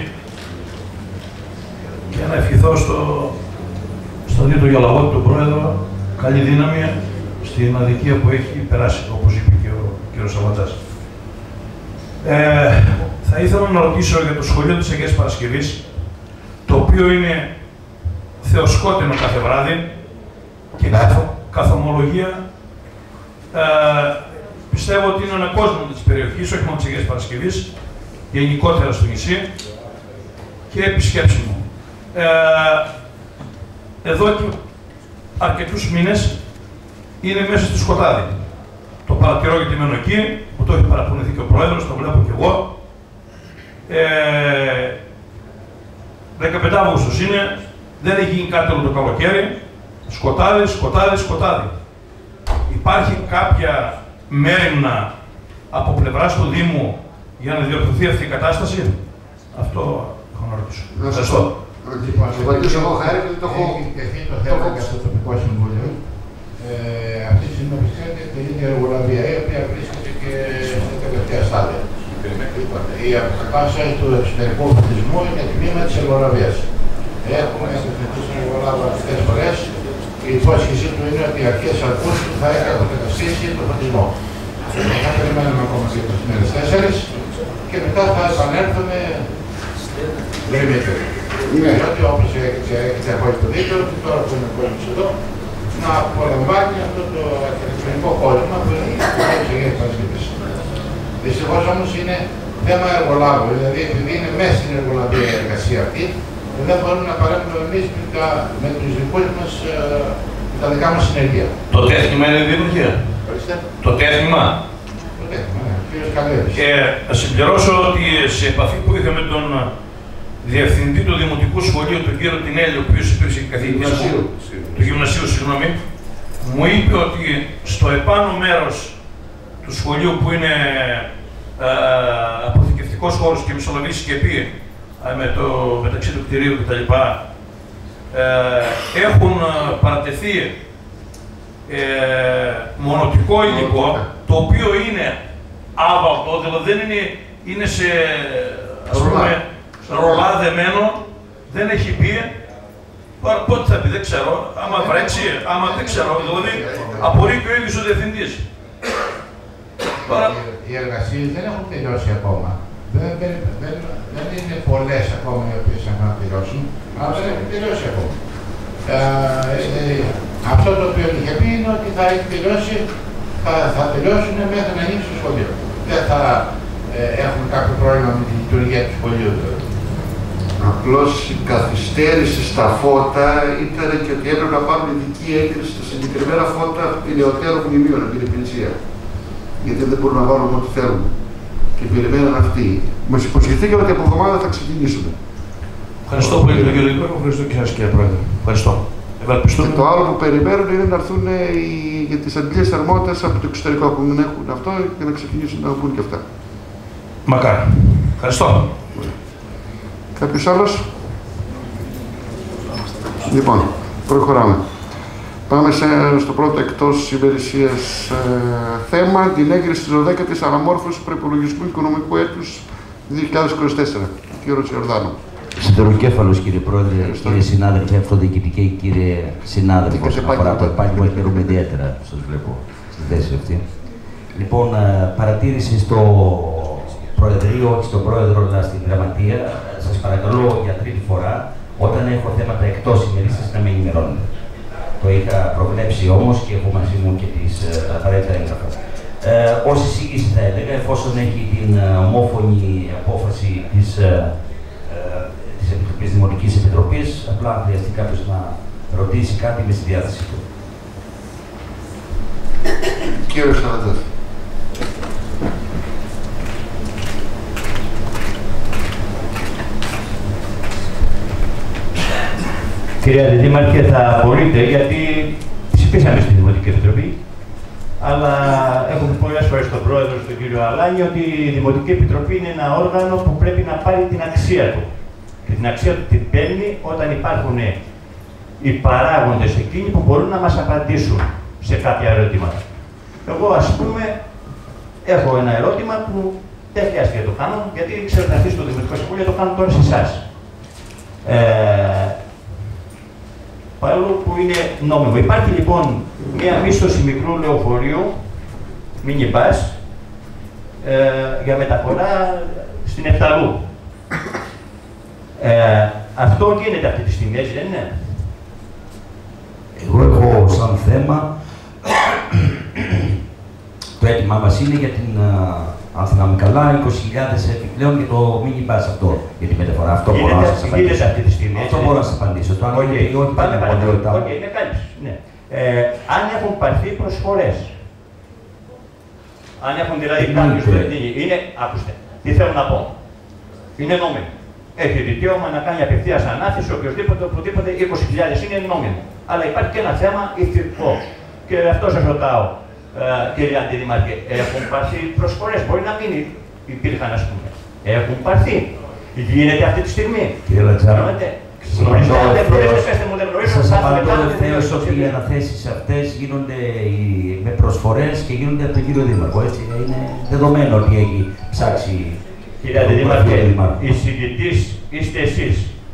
Και να ευχηθώ στον Δήτο Γιαλαγώτη, τον Πρόεδρο, καλή δύναμη στην αδικία που έχει περάσει, όπως είπε και ο κύριος Σαββατζάς. Θα ήθελα να ρωτήσω για το σχολείο της Αγίας Παρασκευής, το οποίο είναι θεοσκότεινο κάθε βράδυ και καθομολογία. Πιστεύω ότι είναι ένα κόσμο της περιοχής, όχι μόνο της Αγίας Παρασκευής, γενικότερα στο νησί και επισκέψιμο. Εδώ και αρκετούς μήνες είναι μέσα στο σκοτάδι. Το παρατηρώ γιατί μένω εκεί, που το έχει παραπονηθεί και ο Πρόεδρος, το βλέπω και εγώ. 15 Αύγουστος είναι, δεν έχει γίνει κάτι όλο το καλοκαίρι. Σκοτάδι, σκοτάδι, σκοτάδι. Υπάρχει κάποια μέρημνα από πλευράς του Δήμου για να διορθωθεί αυτή η κατάσταση? Αυτό έχω να ρωτήσω. Ευχαριστώ. Έχει τεθεί το θέμα και στο τοπικό συμβούλιο. Αυτή τη στιγμή πιστεύετε την ίδια εργολαβία, η οποία βρίσκεται και στα τελευταία στάδια. Η αποφάση του εξωτερικού φωτισμού είναι τμήμα της εργολαβίας. Έχουμε αποφασίσει στον εργολάβο αρκετές φορές. Η υπόσχεσή του είναι ότι αρχές Αυγούστου θα έχει αποκαταστήσει το φωτισμό. Θα περιμένουμε ακόμα και τις μέρες 4 και μετά θα επανέλθουμε γρήγορα. Διότι όπως έχετε απόλυτο δίκιο, τώρα που είναι ο κόσμος εδώ, να απολαμβάνει αυτό το αρχιτεκτονικό κόλλημα που είναι η Αγίας Παρασκευής. Δυστυχώς όμως είναι θέμα εργολάβου, δηλαδή επειδή είναι μέσα στην εργολαβία η εργασία αυτή, δεν μπορούμε να παρέμβουμε εμείς με τους δικούς μας, με τα δικά μας συνεργεία. Το τέχνημα είναι δημιουργία. Το τέχνημα. Το τέχνημα, ναι. Κύριος Καλέρης. Και να συμπληρώσω ότι σε επαφή που είχαμε τον Διευθυντή του Δημοτικού Σχολείου, τον κύριο Τινέλη, ο οποίος υπήρξε καθηγητής του Γυμνασίου, μου είπε ότι στο επάνω μέρος του σχολείου που είναι αποθηκευτικός χώρος και μεσολαβής σκεπή μεταξύ του κτηρίου κτλ. Έχουν παρατεθεί μονοτικό υλικό, το οποίο είναι άβαλτο, δηλαδή δεν είναι σε ρολά δεμένο, δεν έχει μπει. Τώρα πότε θα πει, δεν ξέρω, άμα βρέξει, άμα δεν ξέρω, δηλαδή απορεί και ο ίδιος ο διευθυντής. Οι εργασίες δεν έχουν τελειώσει ακόμα. Δεν είναι πολλές ακόμα οι οποίες έχουν να τελειώσουν, αλλά δεν έχουν τελειώσει ακόμα. Αυτό το οποίο είχε πει είναι ότι θα έχει τελειώσει, θα τελειώσουν μέχρι να ανοίξει το σχολείο. Δεν θα έχουν κάποιο πρόβλημα με τη λειτουργία του σχολείου. Απλώς η καθυστέρηση στα φώτα ήταν και ότι έπρεπε να πάρουν ειδική έγκριση στα συγκεκριμένα φώτα τηλεοτέρων μνημείων από την υπηρεσία. Γιατί δεν μπορούν να βάλουν ό,τι θέλουν. Και περιμέναν αυτοί. Μας υποσχεθήκαμε ότι από εβδομάδα θα ξεκινήσουμε. Ευχαριστώ πολύ τον κύριο Λιγκόρη, ευχαριστώ και σας κύριε Πρόεδρε. Ευχαριστώ. Και το άλλο που περιμένουν είναι να έρθουν για τις αντλίες θερμότητας από το εξωτερικό που δεν έχουν αυτό και να ξεκινήσουν να πούν και αυτά. Μακάρι. Ευχαριστώ. Κάποιος άλλος? Λοιπόν, προχωράμε. Πάμε στο πρώτο εκτός ημερησίας θέμα, την έγκριση της 12ης αναμόρφωσης προϋπολογισμού οικονομικού έτους 2024. Κύριο Ιορδάνο. Συντροκέφαλος κύριε Πρόεδρε, κύριε συνάδελφε, αυτοδιοικητικοί κύριε συνάδελφοι, όσον αφορά το επάγγελμα, χαίρομαι ιδιαίτερα που σας βλέπω στη θέση αυτή. Λοιπόν, παρατήρηση στο Προεδρείο, όχι στον Πρόεδρο, αλλά στην Γραμματεία, σας παρακαλώ για τρίτη φορά, όταν έχω θέματα εκτός ημερήσιας να με ενημερώνετε. Το είχα προβλέψει όμως και έχω μαζί μου και τα απαραίτητα έγγραφα. Ως εισήγηση θα έλεγα, εφόσον έχει την ομόφωνη απόφαση της Δημοτικής Επιτροπής, απλά αν χρειαστεί κάποιος να ρωτήσει κάτι με στη διάθεση του. κύριος Σαραντζάς. Κυρία Δήμαρχε, θα μπορείτε, γιατί ψηφίσαμε στη Δημοτική Επιτροπή, αλλά έχουμε πολλές φορές στον Πρόεδρο, τον κύριο Αλάνη, ότι η Δημοτική Επιτροπή είναι ένα όργανο που πρέπει να πάρει την αξία του. Και την αξία του την παίρνει όταν υπάρχουν οι παράγοντες εκείνοι που μπορούν να μας απαντήσουν σε κάποια ερωτήματα. Εγώ, ας πούμε, έχω ένα ερώτημα που δεν χρειάζεται να το κάνω, γιατί ξέρω ότι αυτή στο Δημοτικό Συμβούλιο το κάνω τώρα σε εσάς. Παρόλο που είναι νόμιμο. Υπάρχει λοιπόν μία μίσθωση μικρού λεωφορείου, mini-bus, για μεταφορά στην Εφταλού. Αυτό γίνεται αυτή τη στιγμή, έτσι δεν είναι? Εγώ έχω σαν θέμα, το αίτημά μας είναι για την, αν θυμάμαι καλά, 20.000 επιπλέον για το mini-bus αυτό, για τη μεταφορά. Αυτό μπορώ να σας απαντήσω. Γίνεται αυτή τη στιγμή, αυτό μπορώ να σας απαντήσω. Το άλλο είναι ότι πάμε παρακάτω. Είναι κάλυψη. Ναι. Αν έχουν πάρθει προσφορές, αν έχουν δηλαδή κάποιος το είναι, άκουστε, τι θέλω να πω. Είναι νόμιμο. Έχει δικαίωμα να κάνει απευθείας ανάθεση, οποιοδήποτε, οπουδήποτε 20.000 είναι νόμιμο. Αλλά υπάρχει και ένα θέμα ηθικό. Και αυτό σας ρωτάω, κύριε Αντιδημάρχε, έχουν πάρθει προσφορές? Μπορεί να μην υπήρχαν, ας πούμε. Έχουν πάρθει. Γίνεται αυτή τη στιγμή. Κύριε Λατζάρα, σας απαντώ ευθέως ότι οι αναθέσεις αυτές γίνονται με προσφορές και γίνονται από τον κύριο Δήμαρχο. Έτσι, είναι δεδομένο ότι έχει ψάξει. Κύριε Αντιδημάρχε, η συγκητής είστε εσείς.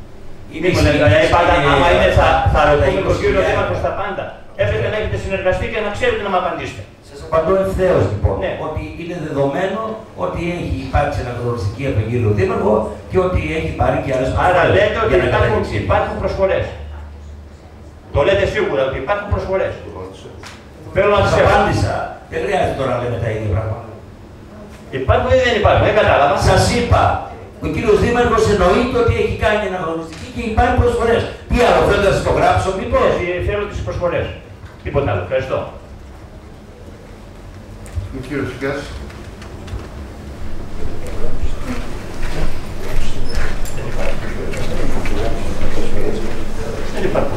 Άμα είναι θα ρωτήσουμε τον κύριο Δήμαρχο στα πάντα. Έπρεπε να έχετε συνεργαστεί και να ξέρετε να μου απαντήσετε. Σας απαντώ ευθέως λοιπόν, ότι είναι δεδομένο ότι έχει υπάρξει αναγνωριστική από τον κύριο Δήμαρχο και ότι έχει πάρει και άλλες προσφορές. Άρα λέτε ότι υπάρχουν προσφορές. Το λέτε σίγουρα ότι υπάρχουν προσφορές. Θέλω να σας απάντησα. Δεν χρειάζεται τώρα να λέμε τα ίδια πράγματα. Υπάρχουν ή δεν υπάρχουν, δεν κατάλαβα. Σας είπα, ο κύριος Δήμαρχος εννοείται ότι έχει κάνει αναγνωριστική και υπάρχουν προσφορές. Τι άλλο, θέλετε να σας το γράψω, μήπως? Θέλω τις προσφορές. Τίποτα άλλο. Ευχαριστώ. Ο κύριος Σικάς. Δεν υπάρχει.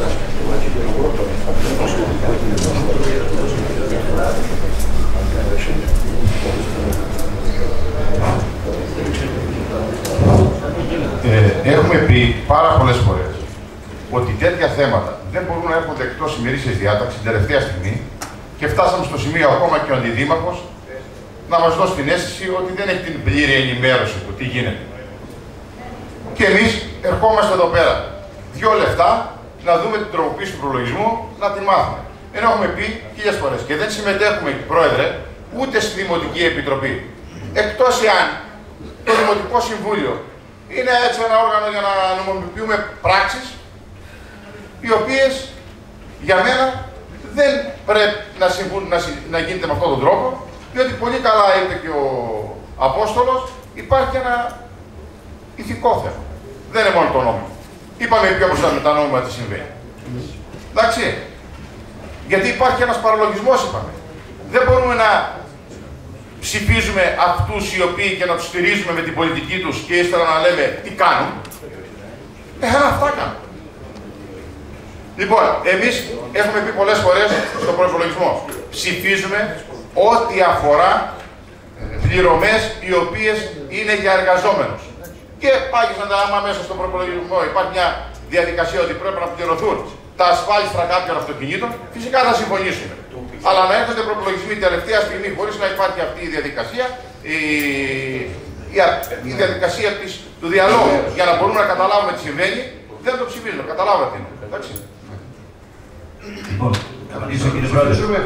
Έχουμε πει πάρα πολλές φορές ότι τέτοια θέματα δεν μπορούν να έρχονται εκτός ημερήσιας διάταξης την τελευταία στιγμή και φτάσαμε στο σημείο ακόμα και ο Αντιδήμαρχος να μας δώσει την αίσθηση ότι δεν έχει την πλήρη ενημέρωση του τι γίνεται. Και εμείς ερχόμαστε εδώ πέρα 2 λεπτά να δούμε την τροποποίηση του προλογισμού, να την μάθουμε. Ενώ έχουμε πει 1000 φορές και δεν συμμετέχουμε, Πρόεδρε, ούτε στη Δημοτική Επιτροπή. Εκτός εάν το Δημοτικό Συμβούλιο είναι έτσι ένα όργανο για να νομιμοποιούμε πράξεις, οι οποίες για μένα δεν πρέπει να γίνεται με αυτόν τον τρόπο, διότι πολύ καλά είπε και ο Απόστολος, υπάρχει ένα ηθικό θέμα. Δεν είναι μόνο το νόμιμο. Είπαμε πιο μπροστά με τα νόμιμα τι συμβαίνει. Εντάξει. Γιατί υπάρχει ένας παραλογισμός, είπαμε. Δεν μπορούμε να ψηφίζουμε αυτούς οι οποίοι και να τους στηρίζουμε με την πολιτική τους και ύστερα να λέμε τι κάνουν. Αυτά κάνουν. Λοιπόν, εμείς έχουμε πει πολλές φορές στον προϋπολογισμό. Ψηφίζουμε ό,τι αφορά πληρωμές οι οποίες είναι για εργαζόμενους. Και πάγισαν τα άμα μέσα στον προϋπολογισμό υπάρχει μια διαδικασία ότι πρέπει να πληρωθούν τα ασφάλιστρα κάποιων αυτοκινήτων, φυσικά θα συμφωνήσουμε. Αλλά να έρχονται προπολογισμοί τελευταία στιγμή χωρίς να υπάρχει αυτή η διαδικασία, η διαδικασία του διαλόγου για να μπορούμε να καταλάβουμε τι συμβαίνει, δεν το ψηφίζουμε. Καταλάβατε τι είναι. Εντάξει. Λοιπόν, κύριε Πρόεδρε,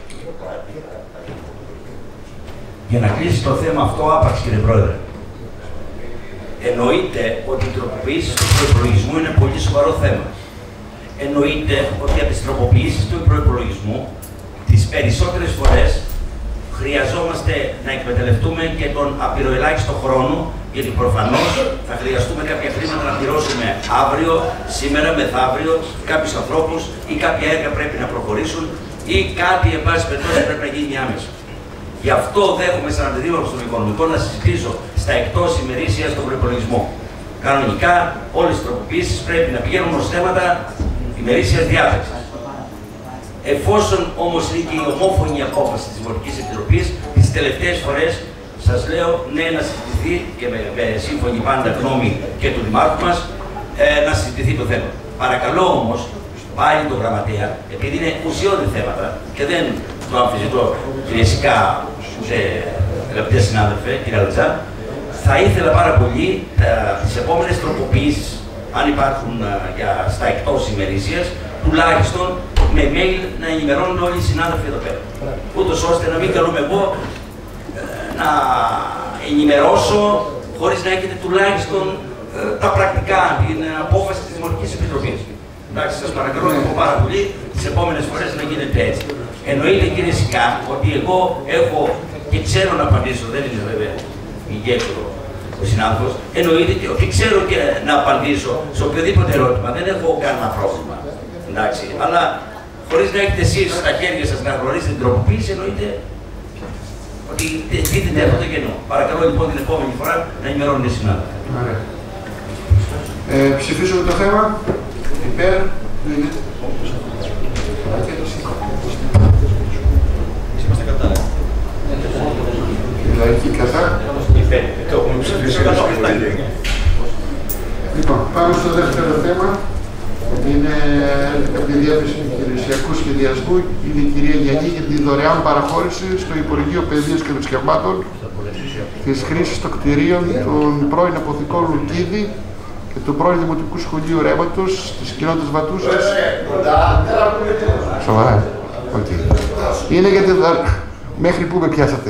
για να κλείσει το θέμα αυτό άπαξ, κύριε Πρόεδρε. Εννοείται ότι η τροποποίηση του προϋπολογισμού είναι πολύ σοβαρό θέμα. Εννοείται ότι από τις τροποποιήσεις του προϋπολογισμού τις περισσότερες φορές χρειαζόμαστε να εκμεταλλευτούμε και τον απειροελάχιστο χρόνο, γιατί προφανώς θα χρειαστούμε κάποια χρήματα να πληρώσουμε αύριο, σήμερα, μεθαύριο, κάποιους ανθρώπους ή κάποια έργα πρέπει να προχωρήσουν ή κάτι, εν πάση περιπτώσει, πρέπει να γίνει άμεσα. Γι' αυτό δέχομαι σαν αντιδήμαρχο στον οικονομικό να συζητήσω στα εκτός ημερήσια στον προϋπολογισμό. Κανονικά, όλες οι τροποποιήσεις πρέπει να πηγαίνουν ως θέματα ημερήσιας διάταξης. Εφόσον όμως είναι και η ομόφωνη απόφαση της Δημοτικής Επιτροπής, τις τελευταίες φορές σας λέω ναι να συζητηθεί και με σύμφωνη πάντα γνώμη και του Δημάρχου μας να συζητηθεί το θέμα. Παρακαλώ όμως πάλι τον Γραμματέα, επειδή είναι ουσιώδη θέματα και δεν το αμφισβητώ φυσικά αγαπητέ συνάδελφε, κύριε Αλτζά, θα ήθελα πάρα πολύ τις επόμενες τροποποιήσεις, αν υπάρχουν στα εκτός ημερήσιας, τουλάχιστον με mail να ενημερώνουν όλοι οι συνάδελφοι εδώ πέρα. Ούτως ώστε να μην καλούμε εγώ να ενημερώσω χωρίς να έχετε τουλάχιστον τα πρακτικά, την απόφαση της Δημοτικής Επιτροπής. Εντάξει, σας παρακαλώ λοιπόν πάρα πολύ τις επόμενες φορές να γίνεται έτσι. Εννοείται κύριε Σικά ότι εγώ έχω και ξέρω να απαντήσω, δεν είναι βέβαια ηγέτο ο συνάδελφος, εννοείται ότι ξέρω και να απαντήσω σε οποιοδήποτε ερώτημα, δεν έχω κανένα πρόβλημα. Εντάξει, αλλά χωρίς να έχετε εσείς στα χέρια σας να γνωρίσετε την τροποποίηση, εννοείται ότι δείτε αυτό το κενό. Παρακαλώ λοιπόν την επόμενη φορά να ενημερώνουν οι συνάδελφοι. Ψηφίσουμε το θέμα. Υπέρ. Είμαστε κατά. Λαϊκή κατά. Το έχουμε ψηφίσει. Λοιπόν, πάμε στο δεύτερο θέμα. Είναι από τη Διεύθυνση Υπηρεσιακού Σχεδιασμού. Είναι η κυρία Γιαννή για τη δωρεάν παραχώρηση στο Υπουργείο Παιδείας και Θρησκευμάτων της χρήσης των κτηρίων των πρώην αποθηκών Λουκίδη και του πρώην Δημοτικού Σχολείου Ρέματος της κοινότητας Βατούσας. Σοβαρά. Okay. Είναι για τη μέχρι πού με πιάσατε.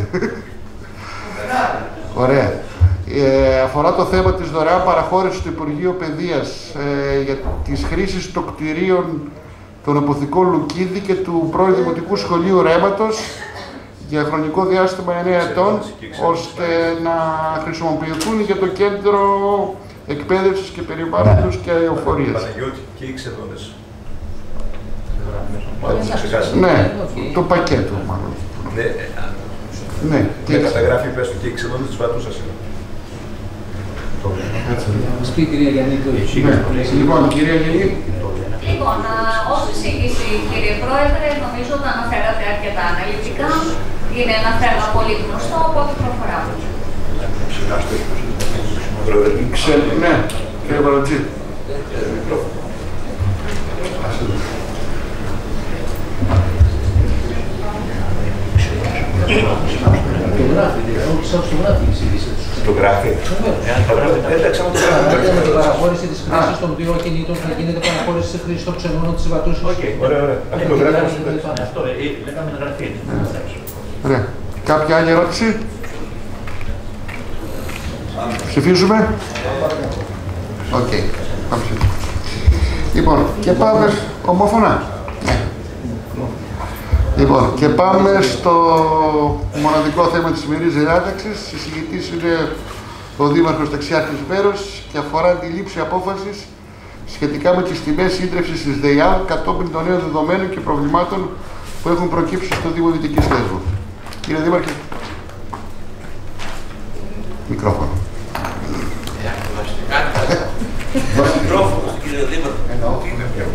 Ωραία. Αφορά το θέμα της δωρεάν παραχώρησης του Υπουργείου Παιδείας για τις χρήσεις των κτηρίων των αποθηκών Λουκίδη και του πρώην Δημοτικού Σχολείου Ρέματος για χρονικό διάστημα 9 ετών, ώστε να χρησιμοποιηθούν για το κέντρο εκπαίδευσης και περιβάλλοντος και αεροφορίας. Παναγιώτη και οι ξεδόνες. Ναι, το πακέτο μάλλον. Ναι, και καταγράφει πες του και οι ξεδόνες της Βατούσας. Μας πει η κυρία Γιάννη το Λοιπόν, κυρία Γιάννη. Λοιπόν, ως εισήγηση, κύριε Πρόεδρε, νομίζω ότι αναφέρατε αρκετά αναλυτικά. Είναι ένα θέμα πολύ γνωστό, οπότε προχωράμε. Ναι, κύριε Παρατζή. Το γράφει, το γράφει η εισήγηση. Το γράφει. Εντάξει, άμα το γράφει. Με την παραχώρηση της χρήσης των δύο ακινήτων θα γίνεται παραχώρηση της χρήσης των ξενώνων της Βατούσας. Ωραία, ωραία. Αυτό το γράφει. Αυτό λέγαμε να γραφεί. Ωραία. Κάποια άλλη ερώτηση? Ψηφίζουμε. Οκ. Λοιπόν, και πάμε ομόφωνα. Λοιπόν, και πάμε στο μοναδικό θέμα της σημερινής διάταξης. Συζητητής είναι ο Δήμαρχος Ταξιάρχης Βέρος και αφορά τη λήψη απόφασης σχετικά με τις τιμές σύντρευσης της ΔΕΙΑΛ κατόπιν των νέων δεδομένων και προβλημάτων που έχουν προκύψει στο Δήμο Δυτικής Λέσβου. Κύριε Δήμαρχε. Μικρόφωνο. Μικρόφωνο, κύριε Δήμαρχο.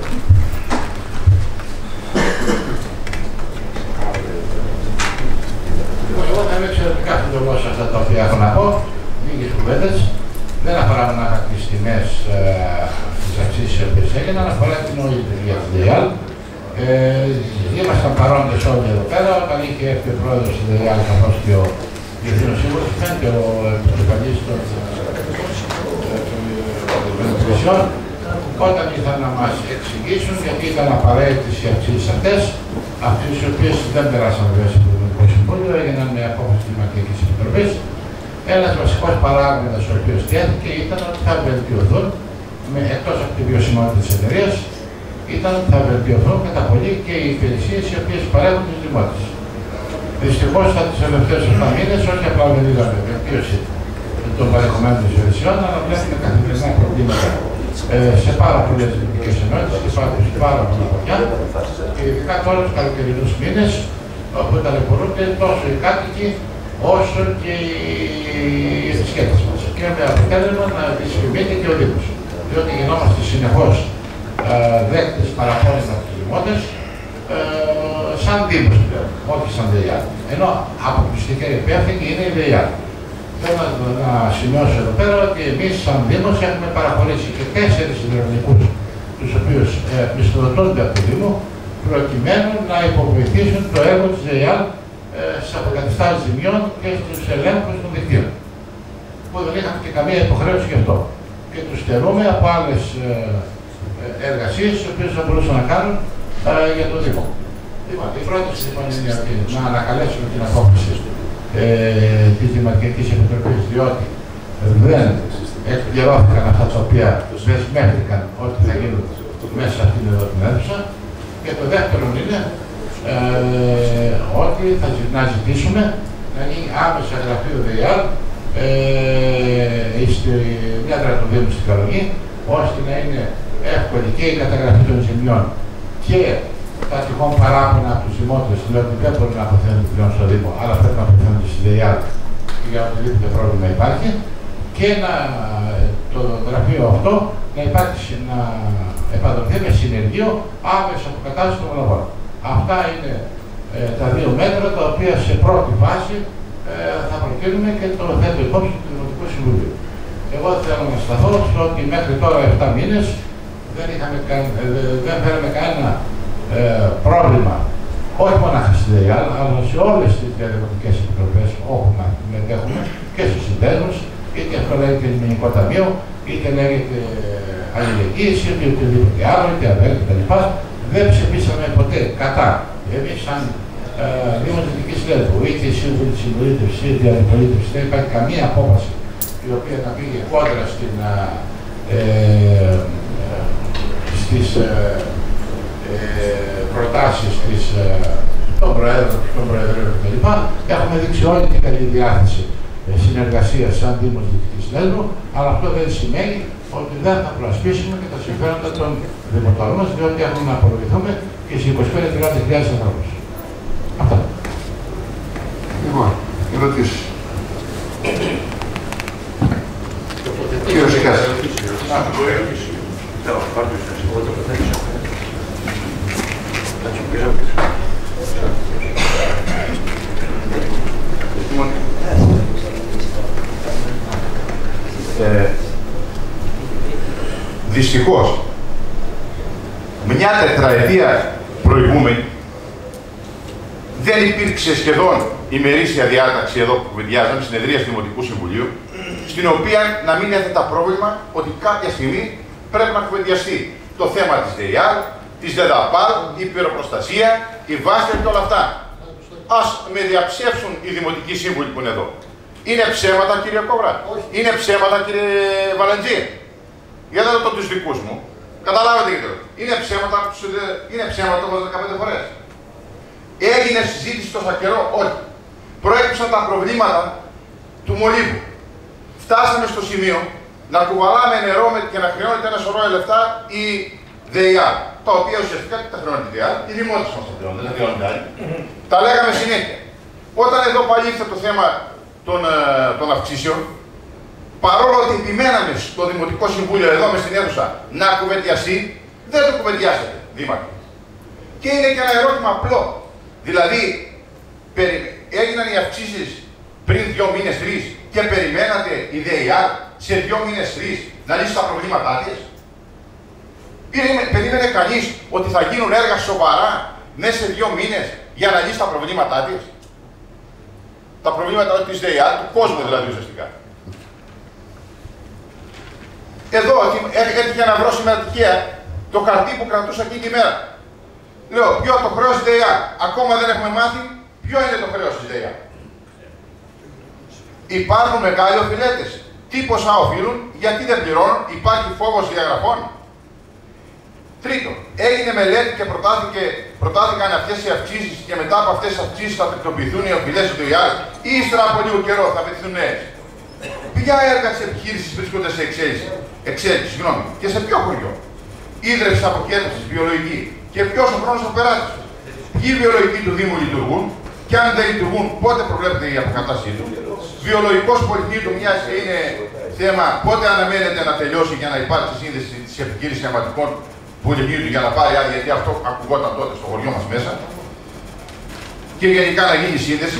Εγώ θα είμαι εξαιρετικά συντομός σε αυτά τα οποία έχω να πω. Λίγες κουβέντες. Δεν αφορά μόνο τις τιμές της αξίας τις οποίες έγιναν, αφορά την όλη λειτουργία της ΔΕΙΑΛ. Ήμασταν παρόντες όλοι εδώ πέρα όταν είχε έρθει ο πρόεδρος της ΔΕΙΑΛ καθώς και ο διευθύνων σύμβουλος και ο επικεφαλής των υπηρεσιών, όταν ήρθαν να μας εξηγήσουν γιατί ήταν απαραίτητες οι αξίες αυτές, οι οποίες δεν περάσαν βέβαια στο Δημοτικό Συμβούλιο, έγιναν με απόφαση της Δημοτικής Επιτροπής. Ένας βασικός παράγοντας ο οποίος τέθηκε ήταν ότι θα βελτιωθούν, εκτός από τη βιωσιμότητα της εταιρείας, ήταν ότι θα βελτιωθούν κατά πολύ και οι υπηρεσίες οι οποίες παρέχουν τους δημότες. Δυστυχώς, θα τις τελευταίες 7 μήνες, όχι απλά δεν είδαμε βελτίωση των παρεχομένων υπηρεσιών, αλλά βλέπουμε καθημερινά προβλήματα σε πάρα πολλές δημοτικές ενότητες και σε πάρα πολλά χωριά. Και ειδικά τώρα τους καλοκαιρινούς μήνες, όπου ταλαιπωρούνται τόσο οι κάτοικοι όσο και οι επισκέπτες μας. Και με αποτέλεσμα να δυσφημείται και ο Δήμος. Διότι γινόμαστε συνεχώς δέκτες παραπώνες από τους δημότες, σαν Δήμος πλέον, όχι σαν ΔΕΙΑ. Ενώ αποκλειστικά υπεύθυνοι είναι η ΔΕΙΑ. Θέλω να σημειώσω εδώ πέρα ότι εμείς σαν Δήμος έχουμε παραχωρήσει και 4 υδραυλικούς, τους οποίους μισθοδοτούνται από το Δήμο, προκειμένου να υποβοηθήσουν το έργο της ΔΕΙΑ στις αποκαταστάσεις ζημιών και στους ελέγχους των δικτύων. Που δεν είχαμε και καμία υποχρέωση γι' αυτό. Και τους στερούμε από άλλες εργασίες, τις οποίες θα μπορούσαν να κάνουν για το Δήμο. Λοιπόν, η πρόταση λοιπόν είναι να ανακαλέσουμε την απόφαση της Δημαρχιακής Επιτροπής, διότι δεν εκπληρώθηκαν αυτά τα οποία δεσμεύτηκαν ότι θα γίνουν μέσα σε αυτήν εδώ την αίθουσα. Και το δεύτερο είναι ότι θα ζητήσουμε να γίνει άμεσα γραφείο ΔΕΙΑ στη διάδρα του Δήμου στην Καλογή, ώστε να είναι εύκολη και η καταγραφή των ζημιών και τα τυχόν παράπονα από τους δημότες, διότι δεν μπορούν να αποθένουν πλέον στο Δήμο, αλλά πρέπει να αποθένουν στη ΔΕΙΑ για οτιδήποτε πρόβλημα υπάρχει, και το γραφείο αυτό να υπάρξει, να επανδοθεί με συνεργείο άμεσα αποκατάσταση των λαβών. Αυτά είναι τα δύο μέτρα τα οποία σε πρώτη φάση θα προτείνουμε και το θέτω υπόψη του Δημοτικού Συμβουλίου. Εγώ θέλω να σταθώ στο ότι μέχρι τώρα 7 μήνες δεν φέραμε κανένα πρόβλημα, όχι μόνο στη ΔΕΙΑ, αλλά σε όλες τις διαδημοτικές επιτροπές όπου μετέχουμε και στους συνδέσμους, είτε αυτό λέγεται Ελληνικό Ταμείο, είτε λέγεται αλληλεγγύηση, είτε οτιδήποτε άλλο, είτε ΑΒΕΛ κτλ. Δεν ψηφίσαμε ποτέ κατά. Εμείς, σαν Δήμος Δυτικής Λέσβου, είτε η Σύμβουλη της Συμπολίτευσης, είτε η Αντιπολίτευση, δεν υπάρχει καμία απόφαση η οποία να πήγε κόντρα στις προτάσεις των Προέδρων κτλ. Έχουμε δείξει όλη την καλή διάθεση συνεργασίας σαν Δήμος Δυτικής Λέσβου, αλλά αυτό δεν σημαίνει ότι δεν θα προασπίσουμε και τα συμφέροντα των δημοτών μας, διότι έχουμε να απολογηθούμε και σε 25-30.000 ανθρώπους. Αυτά. Λοιπόν, ερωτήσεις. Κύριος Σικάς. Δυστυχώς, μια τετραετία προηγούμενη δεν υπήρξε σχεδόν ημερήσια διάταξη εδώ που κουβεντιάζαμε, συνεδρία του Δημοτικού Συμβουλίου, στην οποία να μην έθετα πρόβλημα ότι κάποια στιγμή πρέπει να κουβεντιαστεί το θέμα της ΔΕΙΑΛ, της ΔΕΔΑΠΑΛ, η πυροπροστασία, η βάση και όλα αυτά. Ας με διαψεύσουν οι Δημοτικοί Σύμβουλοι που είναι εδώ. Είναι ψέματα, κύριε Κόβρα? Είναι ψέματα, κύριε Βαλεντζή? Για δείτε τους δικούς μου. Καταλάβετε γιατί. Είναι ψέματα όπως 15 φορές. Έγινε συζήτηση τόσο καιρό? Όχι. Προέκυψαν τα προβλήματα του μολύβου. Φτάσαμε στο σημείο να κουβαλάμε νερό και να χρεώνεται ένα σωρό λεφτά η ΔΕΙΑ. Τα οποία ουσιαστικά τα χρεώνει η ΔΕΙΑ, οι δημότες μας τα χρεώνουν, δεν τα χρεώνουν άλλοι. Τα λέγαμε συνέχεια. Όταν εδώ πάλι ήρθε το θέμα των αυξήσεων, παρόλο ότι επιμέναμε στο Δημοτικό Συμβούλιο εδώ μες στην αίθουσα να κουβεντιαστεί, δεν το κουβεντιάσατε, Δήμαρχε. Και είναι και ένα ερώτημα απλό. Δηλαδή, έγιναν οι αυξήσεις πριν 2 μήνες, 3 και περιμένατε η ΔΕΙΑ σε 2 μήνες, 3 να λύσει τα προβλήματά της? Περίμενε κανείς ότι θα γίνουν έργα σοβαρά μέσα σε 2 μήνες για να λύσει τα προβλήματά της? Τα προβλήματα της ΔΕΙΑ, του κόσμου δηλαδή ουσιαστικά. Εδώ έτυχε να βρω σήμερα τυχαία το χαρτί που κρατούσα εκείνη τη μέρα. Λέω, ποιο το χρέος της ΔΕΙΑ? Ακόμα δεν έχουμε μάθει ποιο είναι το χρέος της ΔΕΙΑ. Υπάρχουν μεγάλοι οφειλέτες. Τι ποσά οφείλουν, γιατί δεν πληρώνουν, υπάρχει φόβος διαγραφών? Τρίτον, έγινε μελέτη και προτάθηκαν αυτές οι αυξήσεις και μετά από αυτές τις αυξήσεις θα τεκτοποιηθούν οι οφειλές του ΔΕΙΑ ή ύστερα από λίγο καιρό θα πετυχθούν νέες? Ποια έργα της επιχείρησης βρίσκονται σε εξέλιξη? εξέλιξη, συγγνώμη, και σε ποιο χωριό. Ίδρυψη αποκέντρωση, βιολογική. Και ποιο ο χρόνος απεράτης. Ποιοι βιολογικοί του Δήμου λειτουργούν, και αν δεν λειτουργούν, πότε προβλέπεται η αποκατάστασή του. Βιολογικός πολυκίνητο μιας και είναι θέμα πότε αναμένεται να τελειώσει για να υπάρξει σύνδεση της επιχείρησης αιματικών πολυκίνητου για να πάρει άδεια, γιατί αυτό ακουγόταν τότε στο χωριό μας μέσα. Και γενικά να γίνει σύνδεση.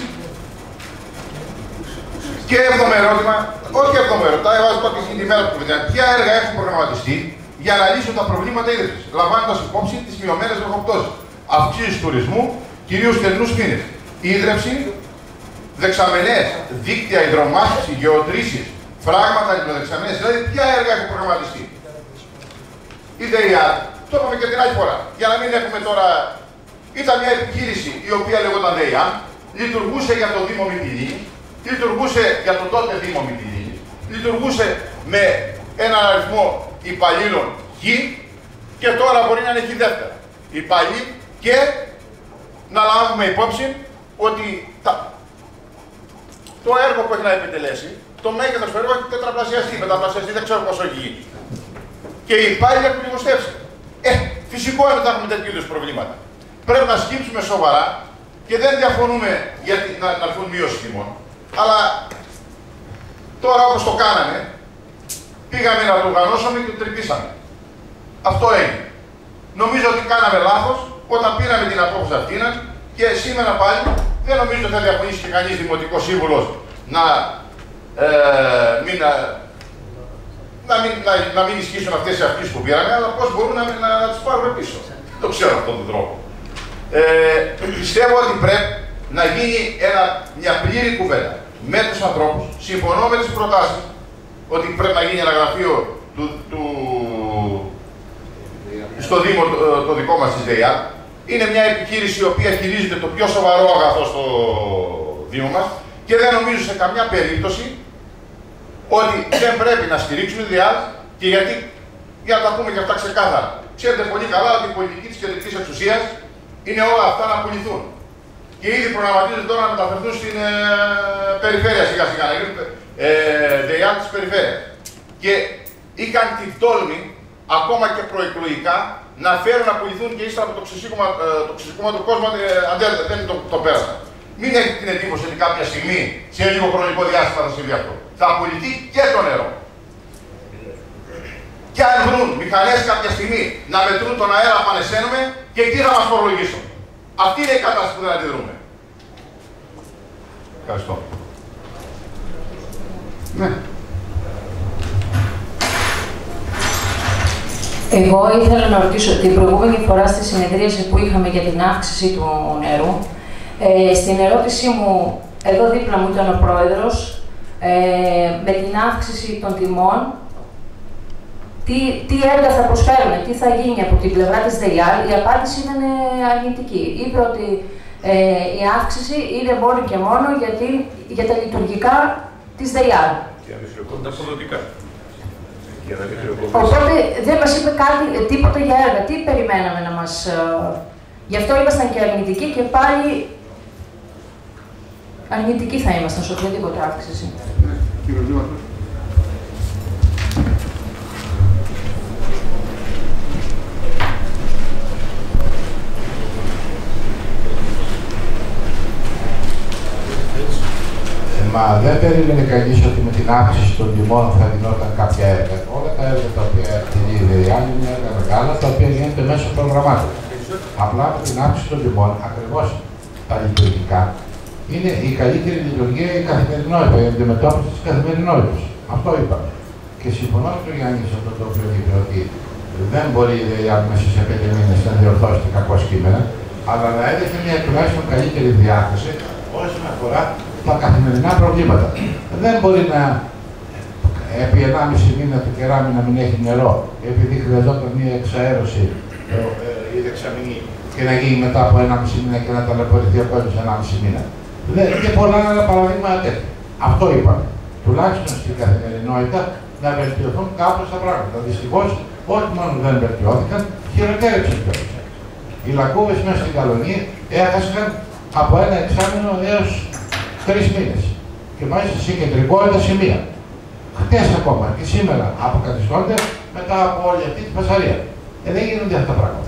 Και έβδομο ερώτημα, όχι έβδομο ερώτημα, έβαζα το την ημέρα που κουβεντιάζω. Ποια έργα έχουν προγραμματιστεί για να λύσουν τα προβλήματα ίδρυψης, λαμβάνοντας υπόψη τις μειωμένες βροχοπτώσεις, αυξήσεις τουρισμού, κυρίως στενούς μήνες. Ίδρυψη, δεξαμενές, δίκτυα υδρομάσχηση, γεωτρήσεις, φράγματα υδροδεξαμενές, δηλαδή ποια έργα έχουν προγραμματιστεί. Η ΔΕΙΑΡ, το είπαμε και την άλλη φορά, για να μην έχουμε τώρα. Ήταν μια επιχείρηση η οποία λεγόταν ΔΕΙΑΡ, λειτουργούσε για το Δήμο Μυτιλήνης, λειτουργούσε για το τότε Δήμο Μυτιλήνης, λειτουργούσε με έναν αριθμό υπαλλήλων Χ και τώρα μπορεί να είναι Χ δεύτερα. Υπαλλήλοι και να λάβουμε υπόψη ότι το έργο που έχει να επιτελέσει, το μέγεθος του έργου έχει τετραπλασιαστεί, μεταπλασιαστεί, δεν ξέρω πόσο έχει γίνει. Και οι υπάλληλοι έχουν λιγοστεύσει. Φυσικό είναι ότι θα έχουμε τέτοιου είδους προβλήματα. Πρέπει να σκύψουμε σοβαρά και δεν διαφωνούμε για να έρθουν μείωση τιμών. Αλλά τώρα όπως το κάναμε, πήγαμε να το οργανώσουμε και το τρυπήσαμε. Αυτό έγινε. Νομίζω ότι κάναμε λάθος όταν πήραμε την απόφαση αυτή και σήμερα πάλι δεν νομίζω ότι θα διαφωνήσει και κανείς δημοτικός σύμβουλος να μην ισχύσουν αυτές οι αυξήσεις που πήραμε, αλλά πώς μπορούν να τις πάρουμε πίσω. Δεν ξέρω αυτόν τον τρόπο. Πιστεύω ότι πρέπει να γίνει μια πλήρη κουβέντα με τους ανθρώπους. Συμφωνώ με τις προτάσεις ότι πρέπει να γίνει ένα γραφείο στο Δήμο το δικό μας της ΔΕΙΑ. Είναι μια επιχείρηση η οποία χειρίζεται το πιο σοβαρό αγαθό στο Δήμο μας και δεν νομίζω σε καμιά περίπτωση ότι δεν πρέπει να στηρίξουμε ΔΕΙΑ και γιατί, για να τα πούμε και αυτά ξεκάθαρα. Ξέρετε πολύ καλά ότι η πολιτική της κεντρικής εξουσίας είναι όλα αυτά να πουληθούν. Και ήδη προγραμματίζονται τώρα να μεταφερθούν στην περιφέρεια σιγά σιγά, να γίνουν ΔΕΙΑ της περιφέρειας. Και είχαν την τόλμη, ακόμα και προεκλογικά, να φέρουν να πουληθούν και ύστερα από το ξεσηκώμα του κόσμου, δεν το πέρασαν. Μην έχετε την εντύπωση ότι κάποια στιγμή, σε λίγο χρονικό διάστημα θα συμβεί αυτό. Θα πουληθεί και το νερό. Και αν βρουν μηχανές κάποια στιγμή να μετρούν τον αέρα που ανεσαίνουμε, και εκεί θα μας φορολογήσουν. Αυτή είναι η κατάσταση που δεν αντιδρούμε. Ευχαριστώ. Ναι. Εγώ ήθελα να ρωτήσω την προηγούμενη φορά στη συνεδρίαση που είχαμε για την αύξηση του νερού, στην ερώτησή μου, εδώ δίπλα μου ήταν ο πρόεδρος, με την αύξηση των τιμών, τι έργα θα προσφέρουν, τι θα γίνει από την πλευρά της ΔΕΙΑΡ, η απάντηση ήταν αρνητική. Είπε ότι η αύξηση είναι μόνο και μόνο για τα λειτουργικά της ΔΕΙΑΡ. Τα αποδοτικά. Οπότε δεν μας είπε τίποτα για έργα. Τι περιμέναμε να μας... Γι' αυτό ήμασταν και αρνητικοί και πάλι αρνητικοί θα ήμασταν σε οποιαδήποτε αύξηση. Μα δεν περίμενε κανείς ότι με την αύξηση των τιμών θα γινόταν κάποια έργα. Όλα τα έργα τα οποία εκτελεί η ΔΕΙΑ είναι έργα μεγάλα, τα οποία γίνονται μέσω προγραμμάτων. Απλά με την αύξηση των τιμών, ακριβώς τα λειτουργικά, είναι η καλύτερη λειτουργία η καθημερινότητα, η αντιμετώπιση της καθημερινότητας. Αυτό είπαμε. Και συμφωνώ με τον Γιάννη σε αυτό το οποίο είπε ότι δεν μπορεί η ΔΕΙΑ μέσα σε 5 μήνες να διορθώσει τα κακό κείμενα, αλλά να έδειχνε μια τουλάχιστον καλύτερη διάθεση όσον αφορά τα καθημερινά προβλήματα. Δεν μπορεί να επί 1,5 μήνα του κεράμι να μην έχει νερό, επειδή χρειαζόταν μια εξαέρωση η δεξαμενή και να γίνει μετά από 1,5 μήνα και να ταλαιπωρηθεί ο κόσμος 1,5 μήνα. Και πολλά άλλα παραδείγματα τέτοια. Αυτό είπαμε. Τουλάχιστον στην καθημερινότητα να βελτιωθούν κάπως τα πράγματα. Δυστυχώς, όχι μόνο δεν βελτιώθηκαν, χειροτέρεψαν κιόλας. Οι λακκούβες μέσα στην Καλονή έχασαν από 1 εξάμηνο έως 3 μήνες. Και μάλιστα σε κεντρικότητα σημεία. χτες ακόμα και σήμερα αποκαθιστώνται μετά από όλη αυτή την φασαρία. Δεν γίνονται αυτά τα πράγματα.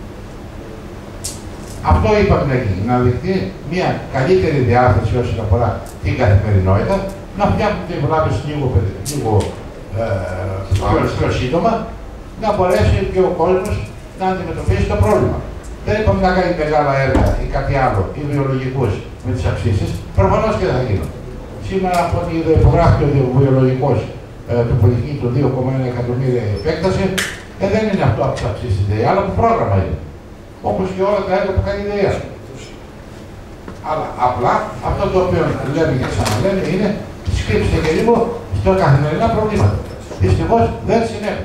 Αυτό είπαμε να γίνει, να δεχτεί μια καλύτερη διάθεση όσον αφορά την καθημερινότητα, να φτιάχνουν την βλάβη λίγο πιο σύντομα, να μπορέσει και ο κόσμος να αντιμετωπίσει το πρόβλημα. Δεν είπαμε να κάνει μεγάλα έργα ή κάτι άλλο, ή βιολογικούς με τις αυξήσεις, προφανώς και δεν θα γίνουν. Σήμερα, από ό,τι υπογράφηκε ο βιολογικός του πολιτική του 2,1 εκατομμύρια επέκταση, δεν είναι αυτό από τις αυξήσεις, αλλά από πρόγραμμα είναι. Όπως και όλα τα έργα που κάνει η ΔΕΙΑ. Αλλά απλά αυτό το οποίο λέμε και ξαναλέμε είναι σκύψτε και λίγο στα καθημερινά προβλήματα. Δυστυχώς δεν συνέβη.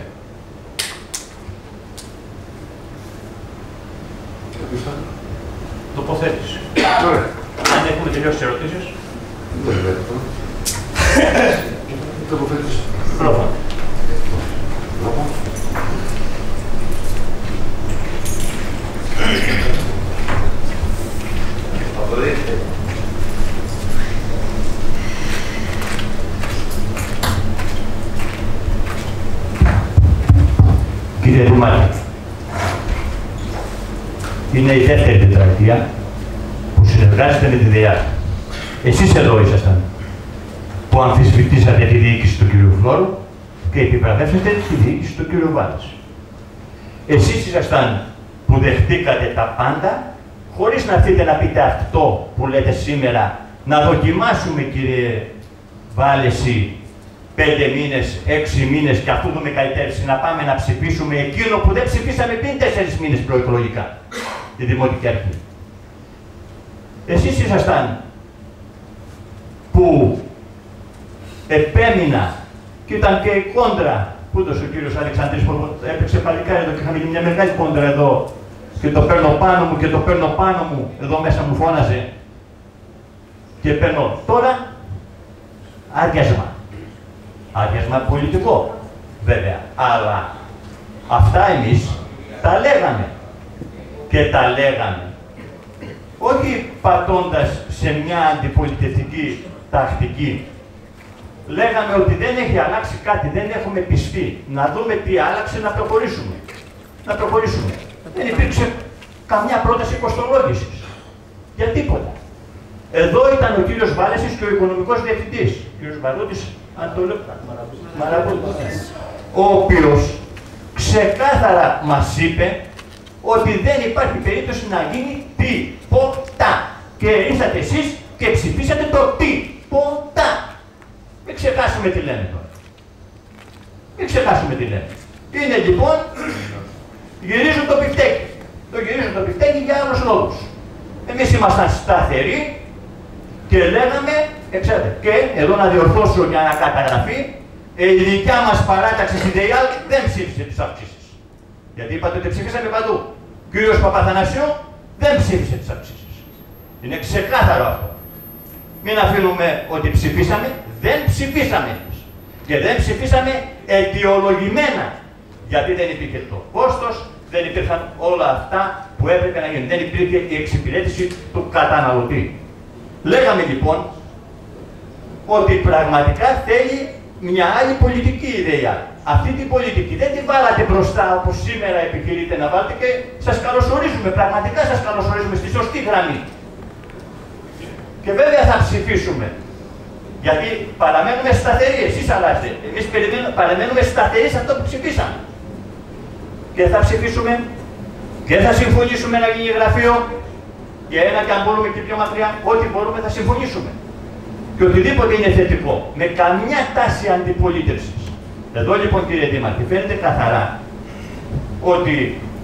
Τοποθέτηση. Αν έχουμε τελειώσει τις ερωτήσεις. Τοποθέτηση. Πρόβα. Κύριε Δουμάκη, είναι η δεύτερη τετραετία που συνεργάζεται με τη ΔΕΙΑ. Εσείς εδώ ήσασταν που αμφισβητήσατε τη διοίκηση του κ. Φλόρου και επιβραβεύσατε τη διοίκηση του κ. Βάλτς. Εσείς ήσασταν που δεχτήκατε τα πάντα χωρίς να έρθετε να πείτε αυτό που λέτε σήμερα, να δοκιμάσουμε, κύριε Βάλεση, 5 μήνες, 6 μήνες και αφού δούμε καλυτέρευση να πάμε να ψηφίσουμε εκείνο που δεν ψηφίσαμε πριν 4 μήνες προεκλογικά, τη Δημοτική Αρχή. Εσείς ήσασταν που επέμεινα και ήταν και η κόντρα που έδωσε ο κύριος Αλεξανδρής που έπαιξε παλικάρι εδώ και είχαμε μια μεγάλη κόντρα εδώ και το παίρνω πάνω μου και το παίρνω πάνω μου, εδώ μέσα μου φώναζε και παίρνω τώρα άδειασμα. Άδειασμα πολιτικό, βέβαια, αλλά αυτά εμείς τα λέγαμε και τα λέγαμε όχι πατώντας σε μια αντιπολιτευτική τακτική. Λέγαμε ότι δεν έχει αλλάξει κάτι, δεν έχουμε πιστεί. Να δούμε τι άλλαξε, να προχωρήσουμε. Να προχωρήσουμε. Δεν υπήρξε καμιά πρόταση κοστολόγησης. Για τίποτα. Εδώ ήταν ο κύριος Βάλεσης και ο οικονομικός διευθυντής, ο κύριος Βαρούτης Μαραβούτης, ο οποίος ξεκάθαρα μας είπε ότι δεν υπάρχει περίπτωση να γίνει τίποτα. Και ήρθατε εσείς και ψηφίσατε το τίποτα. Μην ξεχάσουμε τι λέμε τώρα. Μην ξεχάσουμε τι λέμε. Είναι λοιπόν, γυρίζουν το πιφτέκι. Το γυρίζουν το πιφτέκι για άλλους λόγους. Εμείς ήμασταν σταθεροί και λέγαμε, ξέρετε, και εδώ να διορθώσω για να καταγραφεί, η δικιά μας παράταξη στην ΔΕΙΑΛ δεν ψήφισε τις αυξήσεις. Γιατί είπατε ότι ψήφισαμε παντού. Ο κύριος Παπαθανασίου δεν ψήφισε τις αυξήσεις. Είναι ξεκάθαρο αυτό. Μην αφήνουμε ότι ψηφίσαμε, δεν ψηφίσαμε εμείς. Και δεν ψηφίσαμε αιτιολογημένα. Γιατί δεν υπήρχε το κόστος, δεν υπήρχαν όλα αυτά που έπρεπε να γίνουν. Δεν υπήρχε η εξυπηρέτηση του καταναλωτή. Λέγαμε λοιπόν ότι πραγματικά θέλει μια άλλη πολιτική ιδέα. Αυτή την πολιτική δεν την βάλατε μπροστά όπως σήμερα επιχειρείτε να βάλετε και σας καλωσορίζουμε. Πραγματικά σας καλωσορίζουμε στη σωστή γραμμή. Και βέβαια θα ψηφίσουμε. Γιατί παραμένουμε σταθεροί. Εσείς αλλάζετε. Εμείς παραμένουμε σταθεροί σε αυτό που ψηφίσαμε. Και θα ψηφίσουμε και θα συμφωνήσουμε να γίνει γραφείο. Και ένα και αν μπορούμε και πιο μακριά, ό,τι μπορούμε θα συμφωνήσουμε. Και οτιδήποτε είναι θετικό, με καμιά τάση αντιπολίτευσης. Εδώ λοιπόν κύριε Δήμαρχε, φαίνεται καθαρά ότι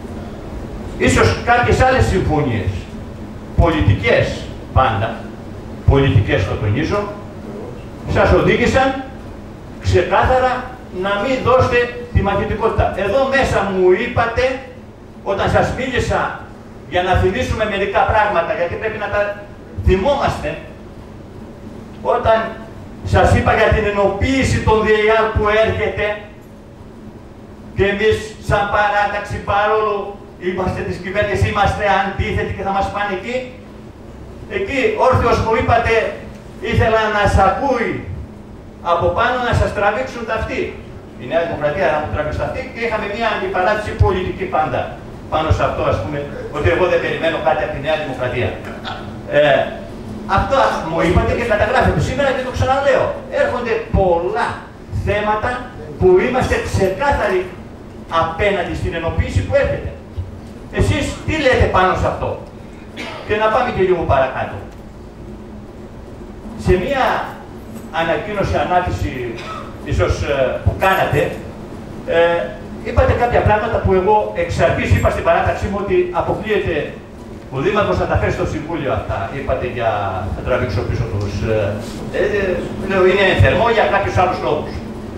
ίσως κάποιες άλλες συμφωνίες, πολιτικές πάντα, πολιτικές το τονίζω, σας οδήγησαν ξεκάθαρα να μην δώσετε τη μαχητικότητα. Εδώ μέσα μου είπατε, όταν σας μίλησα για να θυμίσουμε μερικά πράγματα, γιατί πρέπει να τα θυμόμαστε, όταν σας είπα για την ενοποίηση των ΔΕΙΑΛ που έρχεται και εμείς σαν παράταξη, παρόλο είμαστε της κυβέρνησης, είμαστε αντίθετοι και θα μας πάνε εκεί, εκεί όρθιος μου είπατε ήθελα να σ' ακούει από πάνω να σας τραβήξουν τα αυτή. Η Νέα Δημοκρατία να μου τραβήξει τα αυτή και είχαμε μια αντιπαράθεση πολιτική πάντα πάνω σε αυτό, ας πούμε, ότι εγώ δεν περιμένω κάτι από τη Νέα Δημοκρατία. Αυτό μου είπατε και καταγράφετε σήμερα και το ξαναλέω. Έρχονται πολλά θέματα που είμαστε ξεκάθαροι απέναντι στην ενοποίηση που έρχεται. Εσείς τι λέτε πάνω σε αυτό? Και να πάμε και λίγο παρακάτω. Σε μία ανακοίνωση, ανάλυση ίσως που κάνατε, είπατε κάποια πράγματα που εγώ εξ αρχής είπα στην παράταξή μου ότι αποκλείεται ο Δήμαρχος να τα φέρει στο Συμβούλιο αυτά. Είπατε για, θα τραβήξω πίσω τους, λέω είναι θερμό για κάποιους άλλους λόγους.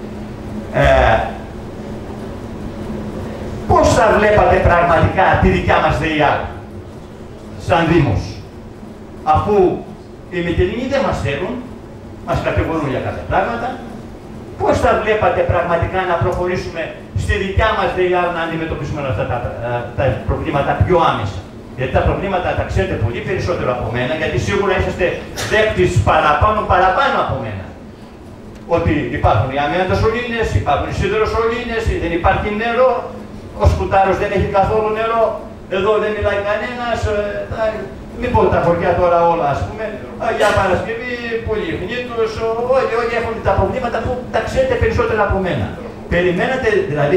Πώς θα βλέπατε πραγματικά τη δικιά μας ΔΕΙΑ σαν Δήμος, αφού οι Μυτιληνοί δεν μας θέλουν, μας κατηγορούν για κάποια πράγματα, πώς θα βλέπατε πραγματικά να προχωρήσουμε στη δικιά μας ΔΕΙΑ να αντιμετωπίσουμε αυτά τα προβλήματα πιο άμεσα? Γιατί τα προβλήματα τα ξέρετε πολύ περισσότερο από μένα, γιατί σίγουρα είσαστε δέκτης παραπάνω από μένα. Ότι υπάρχουν οι αμυαντοσωλήνες, υπάρχουν οι σίδεροσωλήνες, δεν υπάρχει νερό, ο Σκουτάρος δεν έχει καθόλου νερό, εδώ δεν μιλάει κανένας, μην πω τα χωριά τώρα όλα, ας πούμε, για Παρασκευή, Πολυεχνήτους, όλοι έχουν τα προβλήματα που τα ξέρετε περισσότερα από μένα. Περιμένατε δηλαδή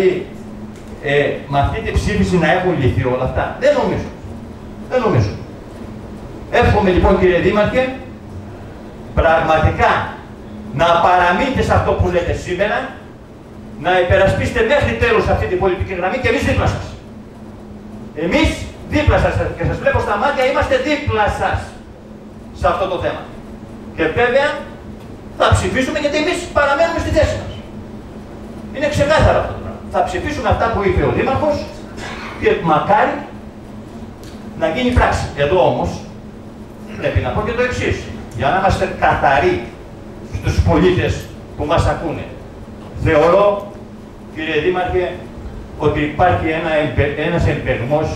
με αυτή τη ψήφιση να έχουν λυθεί όλα αυτά? Δεν νομίζω. Δεν νομίζω. Εύχομαι λοιπόν, κύριε Δήμαρχε, πραγματικά να παραμείνετε σε αυτό που λέτε σήμερα, να υπερασπίσετε μέχρι τέλους αυτή την πολιτική γραμμή και εμείς δίπλα σας. Εμείς δίπλα σας και σας βλέπω στα μάτια, είμαστε δίπλα σας σε αυτό το θέμα. Και βέβαια θα ψηφίσουμε γιατί εμείς παραμένουμε στη θέση μας. Είναι ξεκάθαρο αυτό το πράγμα. Θα ψηφίσουμε αυτά που είπε ο Δήμαρχος και μακάρι να γίνει πράξη. Εδώ όμως πρέπει να πω και το εξής, για να είμαστε καθαροί στους πολίτες που μας ακούνε. Θεωρώ, κύριε Δήμαρχε, ότι υπάρχει ένας εμπεγμός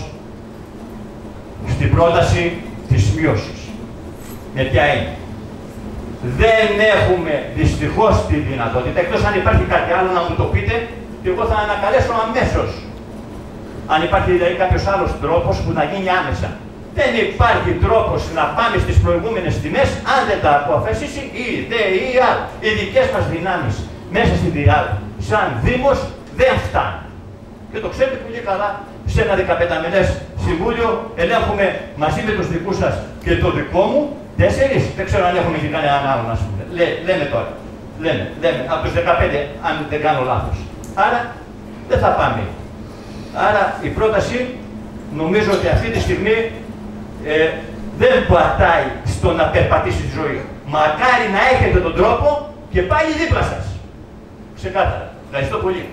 στην πρόταση της μείωσης. Με ποια είναι? Δεν έχουμε δυστυχώς τη δυνατότητα, εκτός αν υπάρχει κάτι άλλο να μου το πείτε, και εγώ θα ανακαλέσω αμέσως. Αν υπάρχει δηλαδή κάποιος άλλος τρόπος που να γίνει άμεσα. Δεν υπάρχει τρόπος να πάμε στις προηγούμενες τιμές αν δεν τα αποφασίσει η ΔΕΙΑ. Οι δικές μας δυνάμεις μέσα στη ΔΕΙΑ σαν Δήμος δεν φτάνουν. Και το ξέρετε πολύ καλά, σε ένα 15μηνές συμβούλιο ελέγχουμε μαζί με τους δικούς σας και το δικό μου 4. Δεν ξέρω αν έχουμε και κανέναν άλλον, ας πούμε. Λέμε τώρα. Λέμε. Από τους 15, αν δεν κάνω λάθος. Άρα δεν θα πάμε. Άρα η πρόταση νομίζω ότι αυτή τη στιγμή δεν πατάει στο να περπατήσει τη ζωή. Μακάρι να έχετε τον τρόπο και πάλι δίπλα σας. Ξεκάθαρα. Ευχαριστώ πολύ.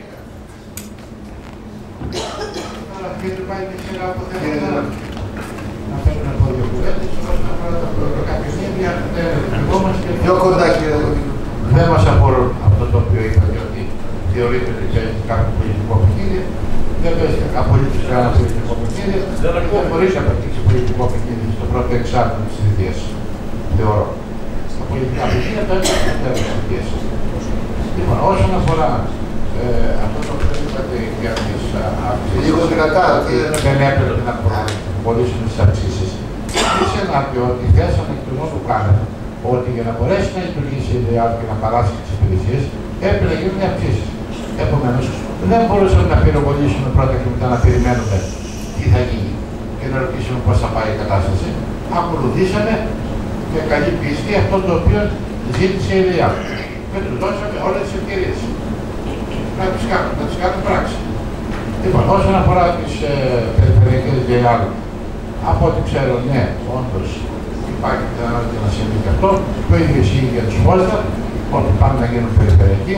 Πιο κοντά, κύριε. Δεν μας αφορούν αυτό το οποίο είπατε, ότι θεωρείται ότι παίζει κάποιο πολιτικό παιχνίδι. Δεν παίζει απολύτως κανένα πολιτικό παιχνίδι. Δεν μπορείς να παίξει πολιτικό παιχνίδι στο πρώτο εξάμηνο της θητείας, θεωρώ. Τα πολιτικά παιχνίδια παίζουν στο τέλος της θητείας. Λοιπόν, όσον αφορά αυτό το οποίο είπατε για τις αυξήσεις, δεν έπρεπε να προχωρήσουμε τις αυξήσεις. Ήθελα να πει ότι θέσαμε εκ του νόμου κάναμε ότι για να μπορέσει να λειτουργήσει η ΔΕΙΑ και να παράσχει τις υπηρεσίες έπρεπε να γίνουν αυξήσεις. Επομένως, δεν μπορούσαμε να πυροβολήσουμε πρώτα και μετά να περιμένουμε τι θα γίνει και να ρωτήσουμε πώς θα πάει η κατάσταση. Ακολουθήσαμε με καλή πίστη αυτό το οποίο ζήτησε η ΔΕΙΑ. Και τους δώσαμε όλες τις ευκαιρίες να τις κάνουν πράξη. Λοιπόν, όσον αφορά τις περιφερειακές ΔΕΙΑ, από ό,τι ξέρω, ναι, όντως υπάρχει πιθανότητα να συμβεί και αυτό. Το ίδιο ισχύει για τους Φόλτα, ότι πάνε να γίνουν περιφερειακοί.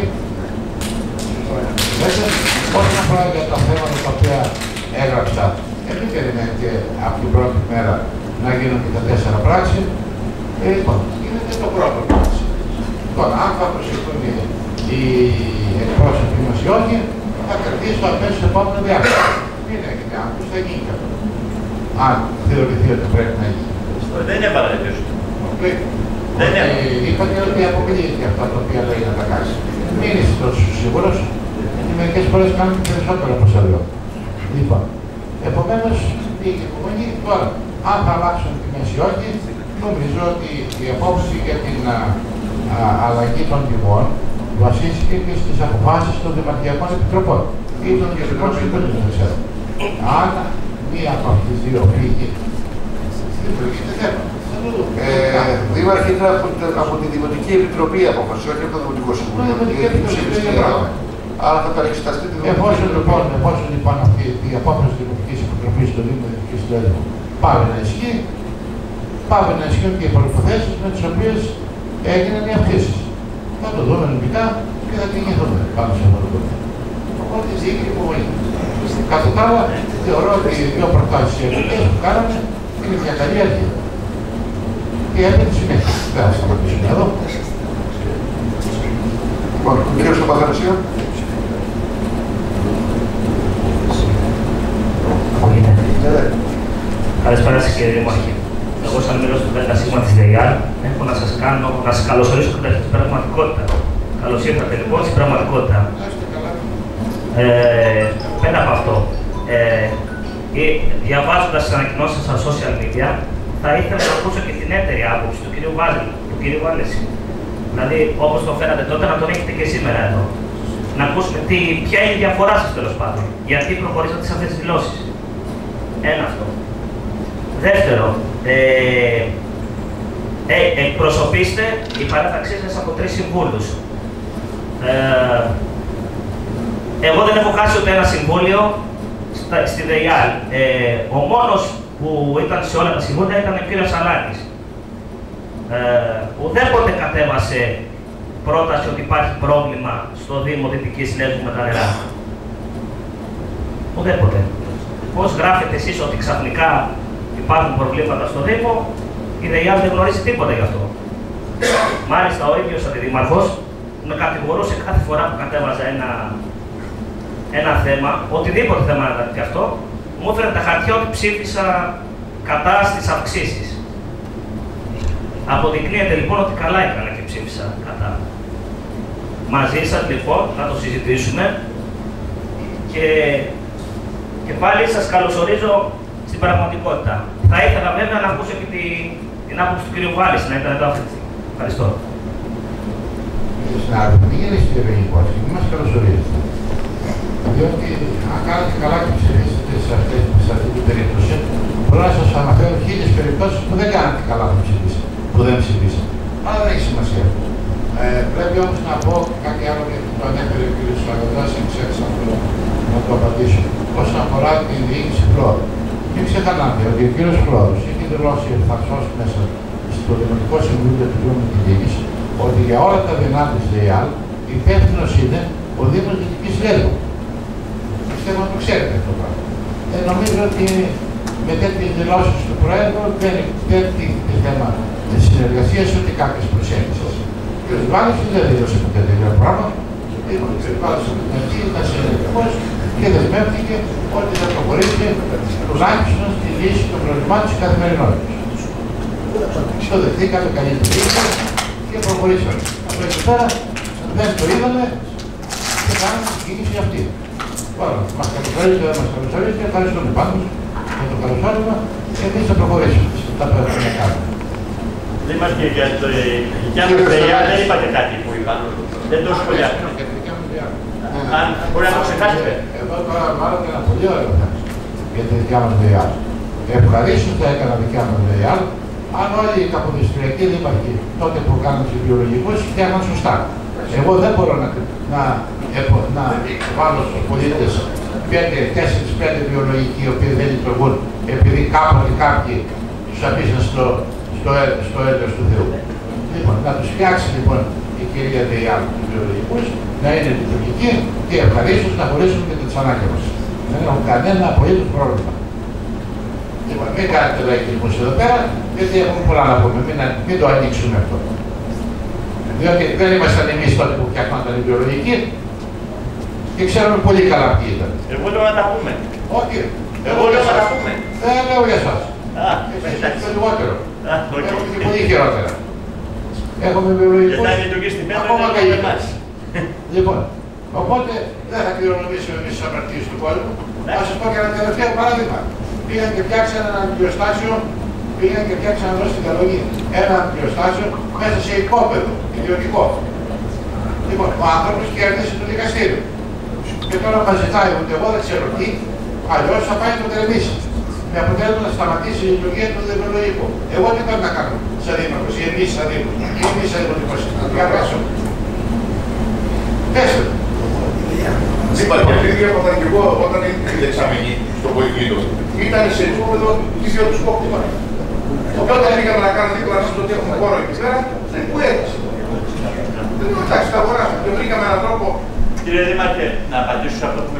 Όσον αφορά για τα θέματα τα οποία έγραψα, δεν περιμένετε από την πρώτη μέρα να γίνουν και τα 4 πράξη. Λοιπόν, γίνεται το πρώτο πράξη. Τώρα, αν θα προσεχθούν οι εκπρόσωποι μας ή όχι, θα κρατήσει το αμέσως επόμενο διάστημα. Μην έχετε άγχος, θα γίνει και αυτό. Αν θεωρηθεί ότι πρέπει να γίνει. Δεν έβαλα τέτοιο. Είπατε ότι αποκλείεται αυτά τα οποία λέει να τα κάνει. Μην είσαι τόσο σίγουρος, γιατί μερικές φορές κάνουν περισσότερο από όσα λέω. Λοιπόν, επομένως η υπομονή τώρα, αν θα αλλάξουν τη μέση ή όχι, νομίζω ότι η απόψη για την αλλαγή των τιμών βασίστηκε και στις αποφάσεις των Δημαρχιακών Επιτροπών ή των Γεωργικών Συμβούλων, δεν ξέρω. Αν μία από αυτές τις δύο φύγει, δεν προηγείται θέμα. Δήμαρχε, ήταν από τη Δημοτική Επιτροπή η απόφαση, όχι από το Δημοτικό Συμβούλιο. Άρα θα παρεξεταστεί τη Δημοτική Επιτροπή. Εφόσον λοιπόν αυτή η απόφαση της Δημοτικής Επιτροπής στο Δήμο Δημοτικής Συνέδριου πάει να ισχύει, πάμε να ισχύουν και οι προϋποθέσεις με τις οποίες έγιναν οι αυξήσεις. Θα το δούμε νομικά και θα κινηθούμε πάνω σε αυτό το θέμα. Οπότε ζήτηκε υπομονή. Κατά τα άλλα, θεωρώ ότι οι δύο προτάσεις που κάναμε είναι μια καλή αρχή. Και έπρεπε συνέχεια. Δεν θα σταματήσουμε εδώ. Λοιπόν, ο κύριος Παπαθανασίου. Καλησπέρα σας κύριε Δήμαρχε. Εγώ σαν μέλος του ΔΣ της ΔΕΙΑΛ έχω να σας καλωσορίσω καταρχήν στην πραγματικότητα. Καλώς ήρθατε λοιπόν στην πραγματικότητα. Πέρα από αυτό, διαβάζοντας τις ανακοινώσεις στα social media, θα ήθελα να ακούσω και την έτερη άποψη του κ. Βάλεση. Δηλαδή, όπως το φέρατε τότε, να τον έχετε και σήμερα εδώ. Να ακούσουμε ποια είναι η διαφορά σας τέλος πάντων. Γιατί προχωρήσατε σε αυτές τις δηλώσεις. Ένα αυτό. Δεύτερο, εκπροσωπήστε η παράταξή σας από 3 συμβούλους. Εγώ δεν έχω χάσει ούτε ένα συμβούλιο στη ΔΕΙΑΛ. Ο μόνος που ήταν σε όλα τα συμβούλια ήταν ο κύριος Σαλάκης. Ουδέποτε κατέβασε πρόταση ότι υπάρχει πρόβλημα στο Δήμο Δυτικής Λέσβου με τα νερά. Ουδέποτε. Πώς γράφετε εσείς ότι ξαφνικά υπάρχουν προβλήματα στο Δήμο, η ΔΕΙΑΛ δεν γνωρίζει τίποτα γι' αυτό. Μάλιστα ο ίδιος αντιδήμαρχος με κατηγορούσε κάθε φορά που κατέβαζα ένα θέμα, οτιδήποτε θέμα να ήταν και αυτό, μου έφερε τα χαρτιά ότι ψήφισα κατά στις αυξήσεις. Αποδεικνύεται λοιπόν ότι καλά έκανα και ψήφισα κατά. Μαζί σας λοιπόν να το συζητήσουμε και πάλι σας καλωσορίζω στην πραγματικότητα. Θα ήθελα βέβαια να ακούσω και την άποψη του κ. Βάλης να ήταν εδώ αυτή τη στιγμή. Ευχαριστώ. Συνάδελφοι, μην γίνετε στην ευγενικότητα, μην μας καλωσορίζετε. Διότι αν κάνετε καλά και ψηφίσετε σε αυτή την περίπτωση, μπορώ να σας αναφέρω 1000 περιπτώσεις που δεν κάνετε καλά που δεν ψηφίσατε. Αλλά δεν έχει σημασία. Πρέπει όμως να πω κάτι άλλο γιατί το ανέφερε ο κ. Σαγωτάς και ξέχασα να το απαντήσω. Όσον αφορά την διοίκηση Φλόρου. Μην ξεχνάτε ότι ο κ. Φλόρος έχει δηλώσει ευθαρσώς μέσα στο Δημοτικό Συμβούλιο του Δήμου τη Διοίκηση ότι για όλα τα δεινά της ΔΕΙΑΛ υπεύθυνος είναι ο Δήμος Δυτικής Λέσβου. Πιστεύω να το ξέρετε αυτό το πράγμα. Νομίζω ότι με τέτοιες δηλώσεις του Προέδρου δεν τίθεται θέμα συνεργασίας ούτε κάποιες προσέγγισης. Ο κ. Βάλης δεν δήλωσε ποτέ τέτοιο πράγμα. Ο κ. Βάλης ήταν συνεργατικός και δεσμεύτηκε ότι θα προχωρήσει τουλάχιστον στη λύση των προβλημάτων της καθημερινότητας. Το δεχτήκαμε, καλή τη λύση και προχωρήσαμε. Από εκεί πέρα δεν το είδαμε και κάναμε την κίνηση αυτή. Τώρα, μας καλωσορίζετε, δεν μας καλωσορίζετε, ευχαριστούμε πάντως για το καλωσόρισμα και εμείς θα προχωρήσουμε. Τα πρέπει να κάνουμε. Δήμαρχε, για το δικιά μου ΔΕΙΑΛ δεν είπατε κάτι που είπα. Δεν το σχολιάσατε. Αν μπορεί να το ξεχάσετε. Εδώ τώρα βάλετε ένα πολύ ωραίο θέμα για τη δικιά μας ΔΕΙΑΛ. Ευχαρίστως θα έκανα δικιά μας ΔΕΙΑΛ, αν όλοι οι καποδιστριακοί δήμαρχοι τότε που κάνουν τους βιολογικούς φτιάχναν σωστά. Εγώ δεν μπορώ να βάλω στους πολίτες 4-5 βιολογικοί οι οποίοι δεν λειτουργούν επειδή κάποτε κάποιοι τους αφήσαν στο έλεος του Θεού. Λοιπόν, να τους φτιάξει λοιπόν η κυρία ΔΕΙΑΛ τους βιολογικούς, να είναι λειτουργικοί και ευχαρίστως να χωρίσουν και τις ανάγκες. Δεν έχουν κανένα απολύτως πρόβλημα. Λοιπόν, μην κάνετε λαϊκισμούς εδώ πέρα, γιατί έχουμε πολλά να πούμε. Μην το ανοίξουμε αυτό. Διότι δεν ήμασταν εμείς τότε που φτιάχνονταν οι βιολογικοί και ξέρουμε πολύ καλά ποιοι ήταν. Εγώ λέω να τα πούμε. Όχι. Εγώ λέω να τα πούμε. Δεν λέω για εσάς. Εσείς έχετε λιγότερο. Έχω και πολύ χειρότερα. έχουμε βιολογικούς, γιατί αν λειτουργεί στην πέτρα, ακόμα δεν καλλιεργείς. Λοιπόν, οπότε δεν θα κληρονομήσουμε εμείς τις αμαρτίες του κόσμου. Θα σας πω και ένα τελευταίο παράδειγμα. Πήγαν και φτιάξαν ένα αντιοστάσιο, πήγαν και φτιάξαν εδώ στην Καλογή ένα αντιοστάσιο μέσα σε οικόπεδο, ιδιωτικό. Λοιπόν, ο άνθρωπος κέρδισε το δικαστήριο. Και τώρα μας ζητάει ότι εγώ δεν ξέρω τι, αλλιώς θα πάει να το τερεμήσει. Με αποτέλεσμα να σταματήσει η λειτουργία του δημιουργικού. Εγώ τι πρέπει να κάνω σαν δήμαρχος, ή εμείς σαν δήμαρχος, ή εμείς σαν δημοτικός συνεργάσιο. Πέστε. Είπα και πριν διέπαθαν και εγώ όταν ήρθε η εξαμηνή στο Πολυκλήτο. Ήταν σε επίπεδο ιδιωτικού κόκτημα. Οπότε όταν πήγαμε να κάνουμε δίπλα μας ότι έχουμε χώρο εκεί πέρα, δεν μου έδειξε. Δεν μου εντάξει, τα αγοράσαμε και βρήκαμε έναν τρόπο. Κύριε Δήμαρχε, να απαντήσω σε αυτό που με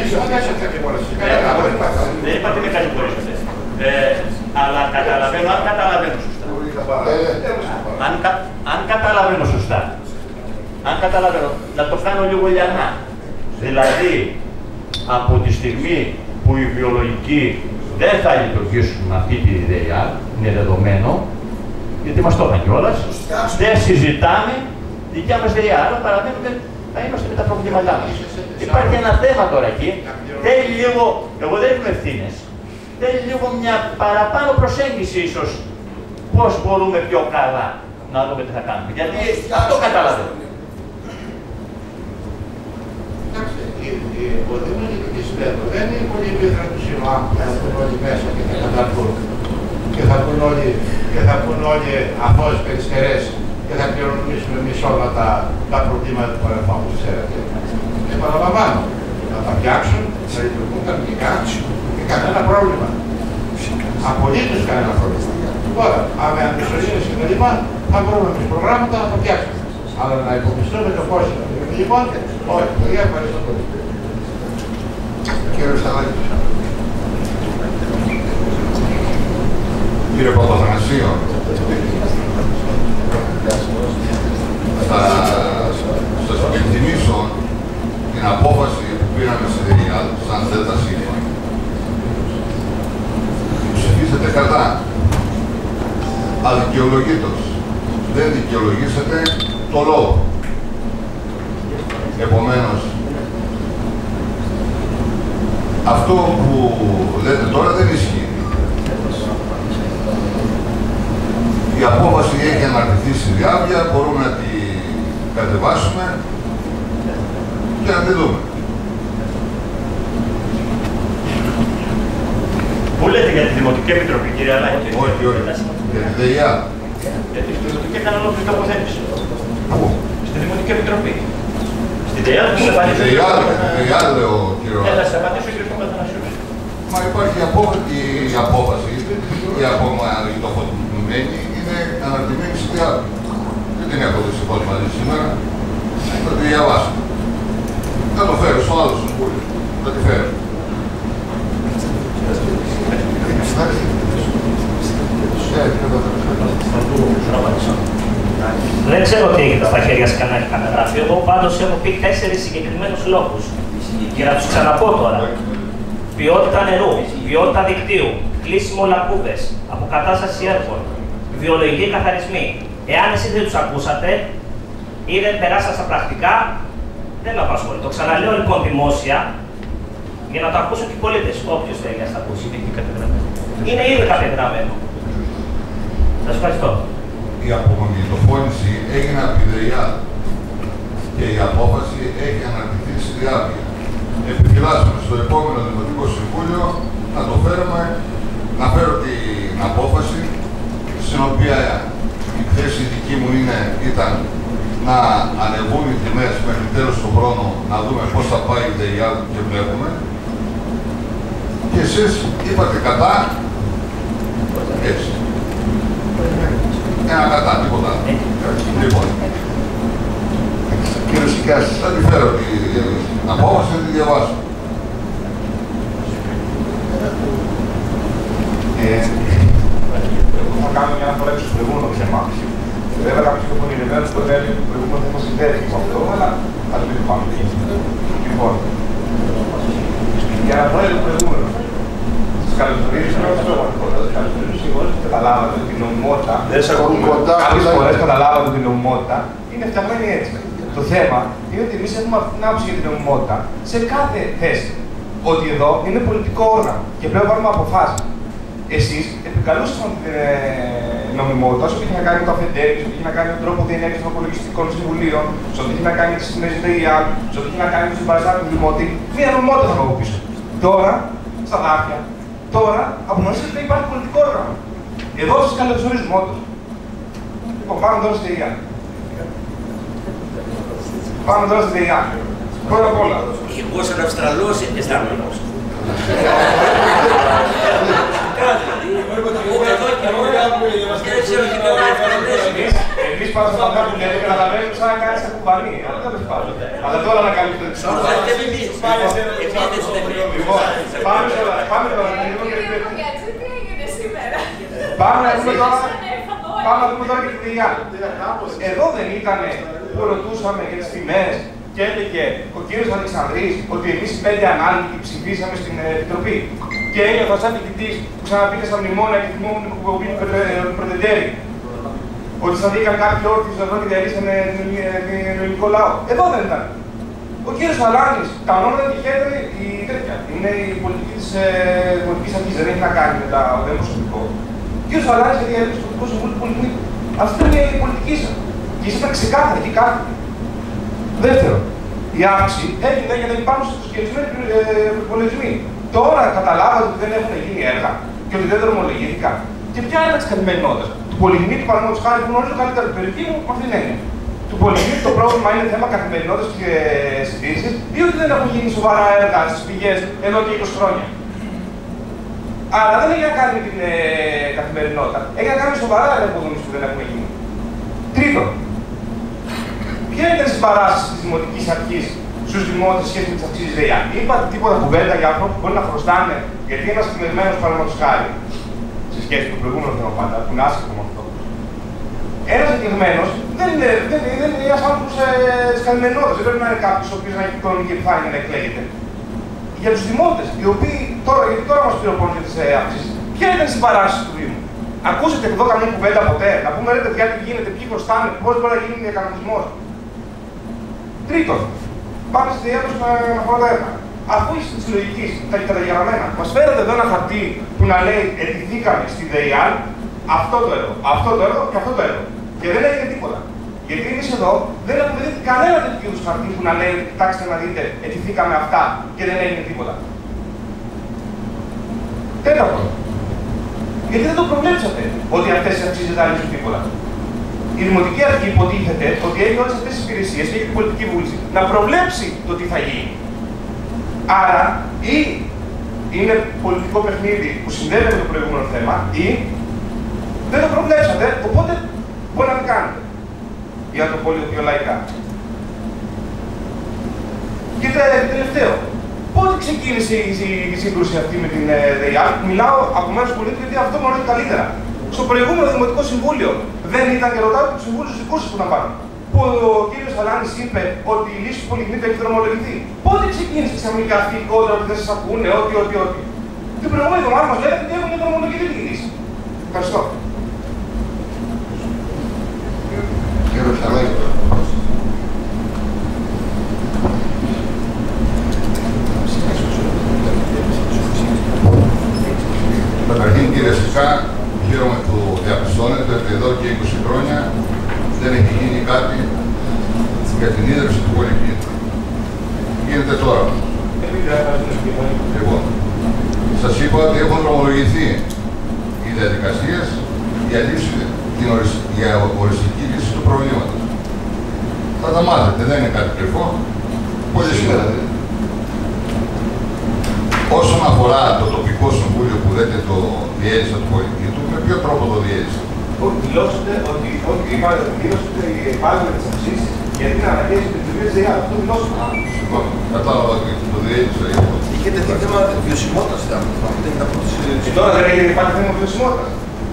δεν είπατε με κατηγορήσετε. Αλλά καταλαβαίνω, αν καταλαβαίνω σωστά. Αν καταλαβαίνω σωστά. Αν καταλαβαίνω, να το κάνω λίγο λιανά. Δηλαδή, από τη στιγμή που οι βιολογικοί δεν θα λειτουργήσουν με αυτή τη ιδέα, είναι δεδομένο, γιατί μας το είπαν κιόλας, δεν συζητάμε δικιά μας ιδέα, αλλά παραμένουμε, θα είμαστε με τα προβλήματά μας. Υπάρχει ένα θέμα τώρα εκεί, θέλει λίγο, εγώ δεν είμαι ευθύνες, θέλει λίγο μια παραπάνω προσέγγιση ίσως, πώς μπορούμε πιο καλά να δούμε τι θα κάνουμε. Γιατί αυτό καταλαβαίνω. Ο Δήμος Δυτικής Πέτρου δεν είναι πολύ επίθερα του συμμάχου που θα πούν όλοι μέσα και θα καταρκούν. Και θα πούν όλοι αφώς περιστερές και θα κληρονομήσουμε εμείς όλα τα προβλήματα του παρελθόντος, ξέρετε. Επαναλαμβάνω, θα τα φτιάξουν, θα λειτουργούν κανονικά και κανένα πρόβλημα. Απολύτως κανένα πρόβλημα. Τώρα, με αντισωλήνες και τα λοιπά, θα βρούμε εμείς προγράμματα να τα φτιάξουμε. Αλλά να υπομισθούμε το κόστος. Λοιπόν, όχι, παιδιά, ευχαριστώ πολύ. Κύριε Σαλάκη. Κύριε Παπαθανασίου, θα σας υπενθυμίσω την απόφαση που πήραμε στη ΔΕΙΑΔ, σαν ΔΕΛΤΑ ΣΥΓΜΑ. Ψηφίσατε κατά. Αδικαιολογήτως. Δεν δικαιολογήσατε το λόγο. Επομένως, αυτό που λέτε τώρα δεν ισχύει. Η απόφαση έχει αναρτηθεί στη διάβια, μπορούμε να τη κατεβάσουμε και να τη δούμε. Πού λέτε για τη Δημοτική Επιτροπή, κύριε Αλάκη? Όχι, όχι. Για τη ΔΕΙΑ. Γιατί στη Δημοτική έκανα ολόκληρη τοποθέτηση. Πού? Στη Δημοτική Επιτροπή. Στη ΔΕΙΑ δεν σας απαντήσω. Στη ΔΕΙΑ, λέω, κύριο. Θα σας απαντήσω, κύριε Παπαθανασίου. Μα υπάρχει η απόφαση, η ακόμα η τοποθετημένη είναι αναρτημένη στη διάβια. Δεν την έχω δυστυχώς μαζί σήμερα. Θα τη διαβάσω. Θα το φέρω στο άλλο συμβούλιο. Θα τη φέρω. Δεν ξέρω τι έχετε στα χέρια σας κανένα γραφείο. Εγώ πάντως έχω πει 4 συγκεκριμένους λόγους. Και να τους ξαναπώ τώρα. Ποιότητα νερού, ποιότητα δικτύου, κλείσιμο λακκούβες, αποκατάσταση έργων, βιολογικοί καθαρισμοί. Εάν εσείς δεν τους ακούσατε ή δεν περάσατε στα πρακτικά, δεν με απασχολεί. Το ξαναλέω λοιπόν δημόσια για να το ακούσουν και οι πολίτες. Όποιος θέλει να το ακούσει. Είναι ήδη κατεγραμμένο. Σας ευχαριστώ. Η απομαγνητοφώνηση έγινε από τη ΔΕΙΑ και η απόφαση έχει αναρτηθεί στη διάβια. Επιφυλάσσουμε στο επόμενο Δημοτικό Συμβούλιο να το φέρουμε, να φέρω την απόφαση, στην οποία η θέση δική μου ήταν να ανεβούν οι τιμές μέχρι τέλος του χρόνου, να δούμε πώς θα πάει η ΔΕΙΑ και βλέπουμε. Και εσείς είπατε κατά, έτσι. Ένα κατά, τίποτα. Λοιπόν, κύριε Σικιάση, θα τη φέρω την απόφαση να τη διαβάσω. Θα κάνω μια αναφορά στο προηγούμενο θέμα. Βέβαια, κάποιος είναι υπονηρημένος που λέει ότι το προηγούμενο θέμα συνδέεται με αυτό, αλλά ας μην το πάμε. Λοιπόν, η αναφορά είναι το προηγούμενο. Καταλάβατε την νομιμότητα. Κάποιες φορές καταλάβατε την νομιμότητα είναι φτιαγμένη έτσι. Το θέμα είναι ότι εμείς έχουμε αυτή την άποψη για την νομιμότητα σε κάθε θέση. Ότι εδώ είναι πολιτικό όργανο και πρέπει να πάρουμε αποφάσεις. Εσείς επικαλούσατε την νομιμότητα όσο είχε να κάνει με το αφεντέριο, όσο είχε να κάνει με τον τρόπο διενέργειας των απολογιστικών συμβουλίων, όσο είχε να κάνει με τις συνέσεις ΔΕΙΑ, όσο είχε να κάνει με την συμπαραστάτη του Δημότη. Μία νομιμότητα θα από πίσω. Τώρα, στα δάχτυλα, τώρα αποφασίζετε ότι υπάρχει πολιτικό όργανο. Εδώ σας καλωσορίζουμε όντως. Λοιπόν, πάμε τώρα στη ΔΕΙΑ. Πάμε τώρα στη ΔΕΙΑ. Πρώτα απ' όλα. Εγώ σαν Αυστραλός αισθάνομαι πώς. Εμείς πάνω στα πράγματα που λέτε καταλαβαίνουμε σαν να κάνεις ακουμπανί. Αλλά δεν το σπάω. Αλλά τώρα να κάνεις το εξώρο. Λοιπόν, πάμε τώρα. Πάμε να δούμε τώρα και τη ΔΕΙΑ. Εδώ δεν ήταν που ρωτούσαμε για τις τιμές και έλεγε ο κύριος Αλεξανδρής ότι εμείς οι 5 ανάλογοι ψηφίσαμε στην Επιτροπή. Και ένιωθα σαν διοικητής που ξαναπήκε στα μνημόνια και θυμόμουν την κουμπή του Πρετεντέρη. Ότι σταθήκαν κάποιοι όρθιοι εδώ και διαλύσανε τον ελληνικό λαό. Εδώ δεν ήταν. Ο κύριος Αλάνης, κανόνα δεν τυχαίνει η τέτοια. Είναι η πολιτική της πολιτικής αρχής, δεν έχει να κάνει με το προσωπικό. Ο κύριος Αλάνης γιατί διαλύσει το Τοπικό Συμβούλιο του Πολυτεχνείου. Αυτή είναι η πολιτική σας. Και ήσασταν ξεκάθαροι εκεί κάθετοι. Δεύτερο, η αύξηση έγινε για να υπάρχουν συγκεκριμένοι προπολογισμοί. Τώρα καταλάβατε ότι δεν έχουν γίνει έργα και ότι δεν δρομολογήθηκαν. Και ποια είναι τη καθημερινότητα. Του Πολυτεχνείου, παραδείγματος χάρη, που γνωρίζω καλύτερα την περιοχή μου, με αυτήν την έννοια. Του Πολυτεχνείου το πρόβλημα είναι θέμα καθημερινότητας και συντήρησης, ή ότι δεν έχουν γίνει σοβαρά έργα στις πηγές εδώ και 20 χρόνια. Άρα δεν έχει να κάνει με την καθημερινότητα. Έχει να κάνει με σοβαρά έργα υποδομής που δεν έχουν γίνει. Τρίτον, ποια είναι η συμπαράσταση της Δημοτικής Αρχής στους δημότες σε σχέση με τις αυξήσεις ΔΕΙΑ? Είπατε τίποτα κουβέντα για ανθρώπους που μπορεί να χρωστάνε, γιατί ένας συγκεκριμένος παραδείγματος χάρη, σε σχέση με το προηγούμενο θέμα πάντα, που είναι άσχετο με αυτό. Ένας συγκεκριμένος δεν είναι ένας άνθρωπος της καθημερινότητας, δεν πρέπει να είναι κάποιος ο οποίος να έχει οικονομική επιφάνεια να εκλέγεται. Για τους δημότες, οι οποίοι τώρα, γιατί τώρα μας πληρώνουν για τις αυξήσεις, ποια ήταν η συμπαράσταση του Δήμου? Ακούσατε εδώ καμία κουβέντα ποτέ? Να πούμε ρε παιδιά τι γίνεται, ποιοι χρωστάνε, πώς μπορεί να γίνει διακανονισμός? Τρίτον, πάμε στη διάδοση με αφορά τα έργα. Αφού είστε τη λογική, τα καταγεγραμμένα, μας φέρετε εδώ ένα χαρτί που να λέει ετηθήκαμε στη ΔΕΙΑΛ αυτό το έργο, αυτό το έργο και αυτό το έργο. Και δεν έγινε τίποτα. Γιατί εμείς εδώ δεν έχουμε δει κανένα τέτοιο είδους χαρτί που να λέει κοιτάξτε να δείτε, ετηθήκαμε αυτά και δεν έγινε τίποτα. Τέταρτον, γιατί δεν το προβλέψατε ότι αυτές οι αυξήσεις δεν θα λύσουν τίποτα? Η Δημοτική Αρχή υποτίθεται ότι έχει όλες αυτές τις υπηρεσίες και έχει την πολιτική βούληση να προβλέψει το τι θα γίνει. Άρα, ή είναι πολιτικό παιχνίδι που συνδέεται με το προηγούμενο θέμα, ή δεν το προβλέψατε, οπότε μπορεί να το κάνετε. Για να το πω λίγο πιο λαϊκά. Και τελευταίο, πότε ξεκίνησε η σύγκρουση αυτή με την ΔΕΙΑΛ? Μιλάω από μέρους του πολίτη, γιατί αυτό γνωρίζει καλύτερα. Στο προηγούμενο Δημοτικό Συμβούλιο δεν ήταν και ρωτάω του συμβούλου του δικού σα που να πάρουν. Που ο κύριος Αλάνης είπε ότι η λύση του Πολυτεχνείου έχει δρομολογηθεί. Πότε ξεκίνησε ξαφνικά αυτή η κόντρα ότι δεν σας ακούνε, ότι. Την προηγούμενη εβδομάδα μας λέγατε ότι έχουν δρομολογηθεί τη λύση. Ευχαριστώ. Κύριος Αλάνης. Καταρχήν κύριε Σικά, χαίρομαι που διαπιστώνετε ότι εδώ και 20 χρόνια δεν έχει γίνει κάτι για την ίδρυψη του Πολυτεχνείου. Γίνεται τώρα. Λοιπόν, σας είπα ότι έχουν δρομολογηθεί οι διαδικασίες για οριστική λύση του προβλήματος. Θα τα μάθετε, δεν είναι κάτι κρυφό. Πολύ σήμερα δεν. Όσον αφορά το τοπικό συμβούλιο που λέτε το διέλυσε του Πολυτεχνείου, με ποιο τρόπο το διέλυσε? Δηλώσατε ότι υπάρχουν τις αυξήσεις γιατί είναι αναγκαίες με την λειτουργία της ΔΕΙΑΛ. Αυτό δηλώσατε. Κατάλαβα ότι το διέλυσε. Είχε τεθεί θέμα βιωσιμότητας. Και τώρα δεν υπάρχει θέμα βιωσιμότητας.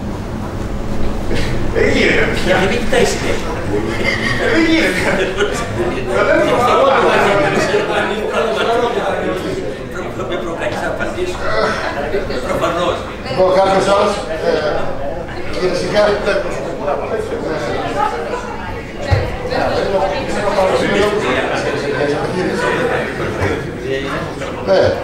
Δεν γίνεται. Γιατί μην κοιτάει συνέχεια. Δεν γίνεται. δεν πρέπει κανείς να απαντήσει. Προφανώς. Λοιπόν, κάποιος άλλος, κύριε Σικάρη. Ναι,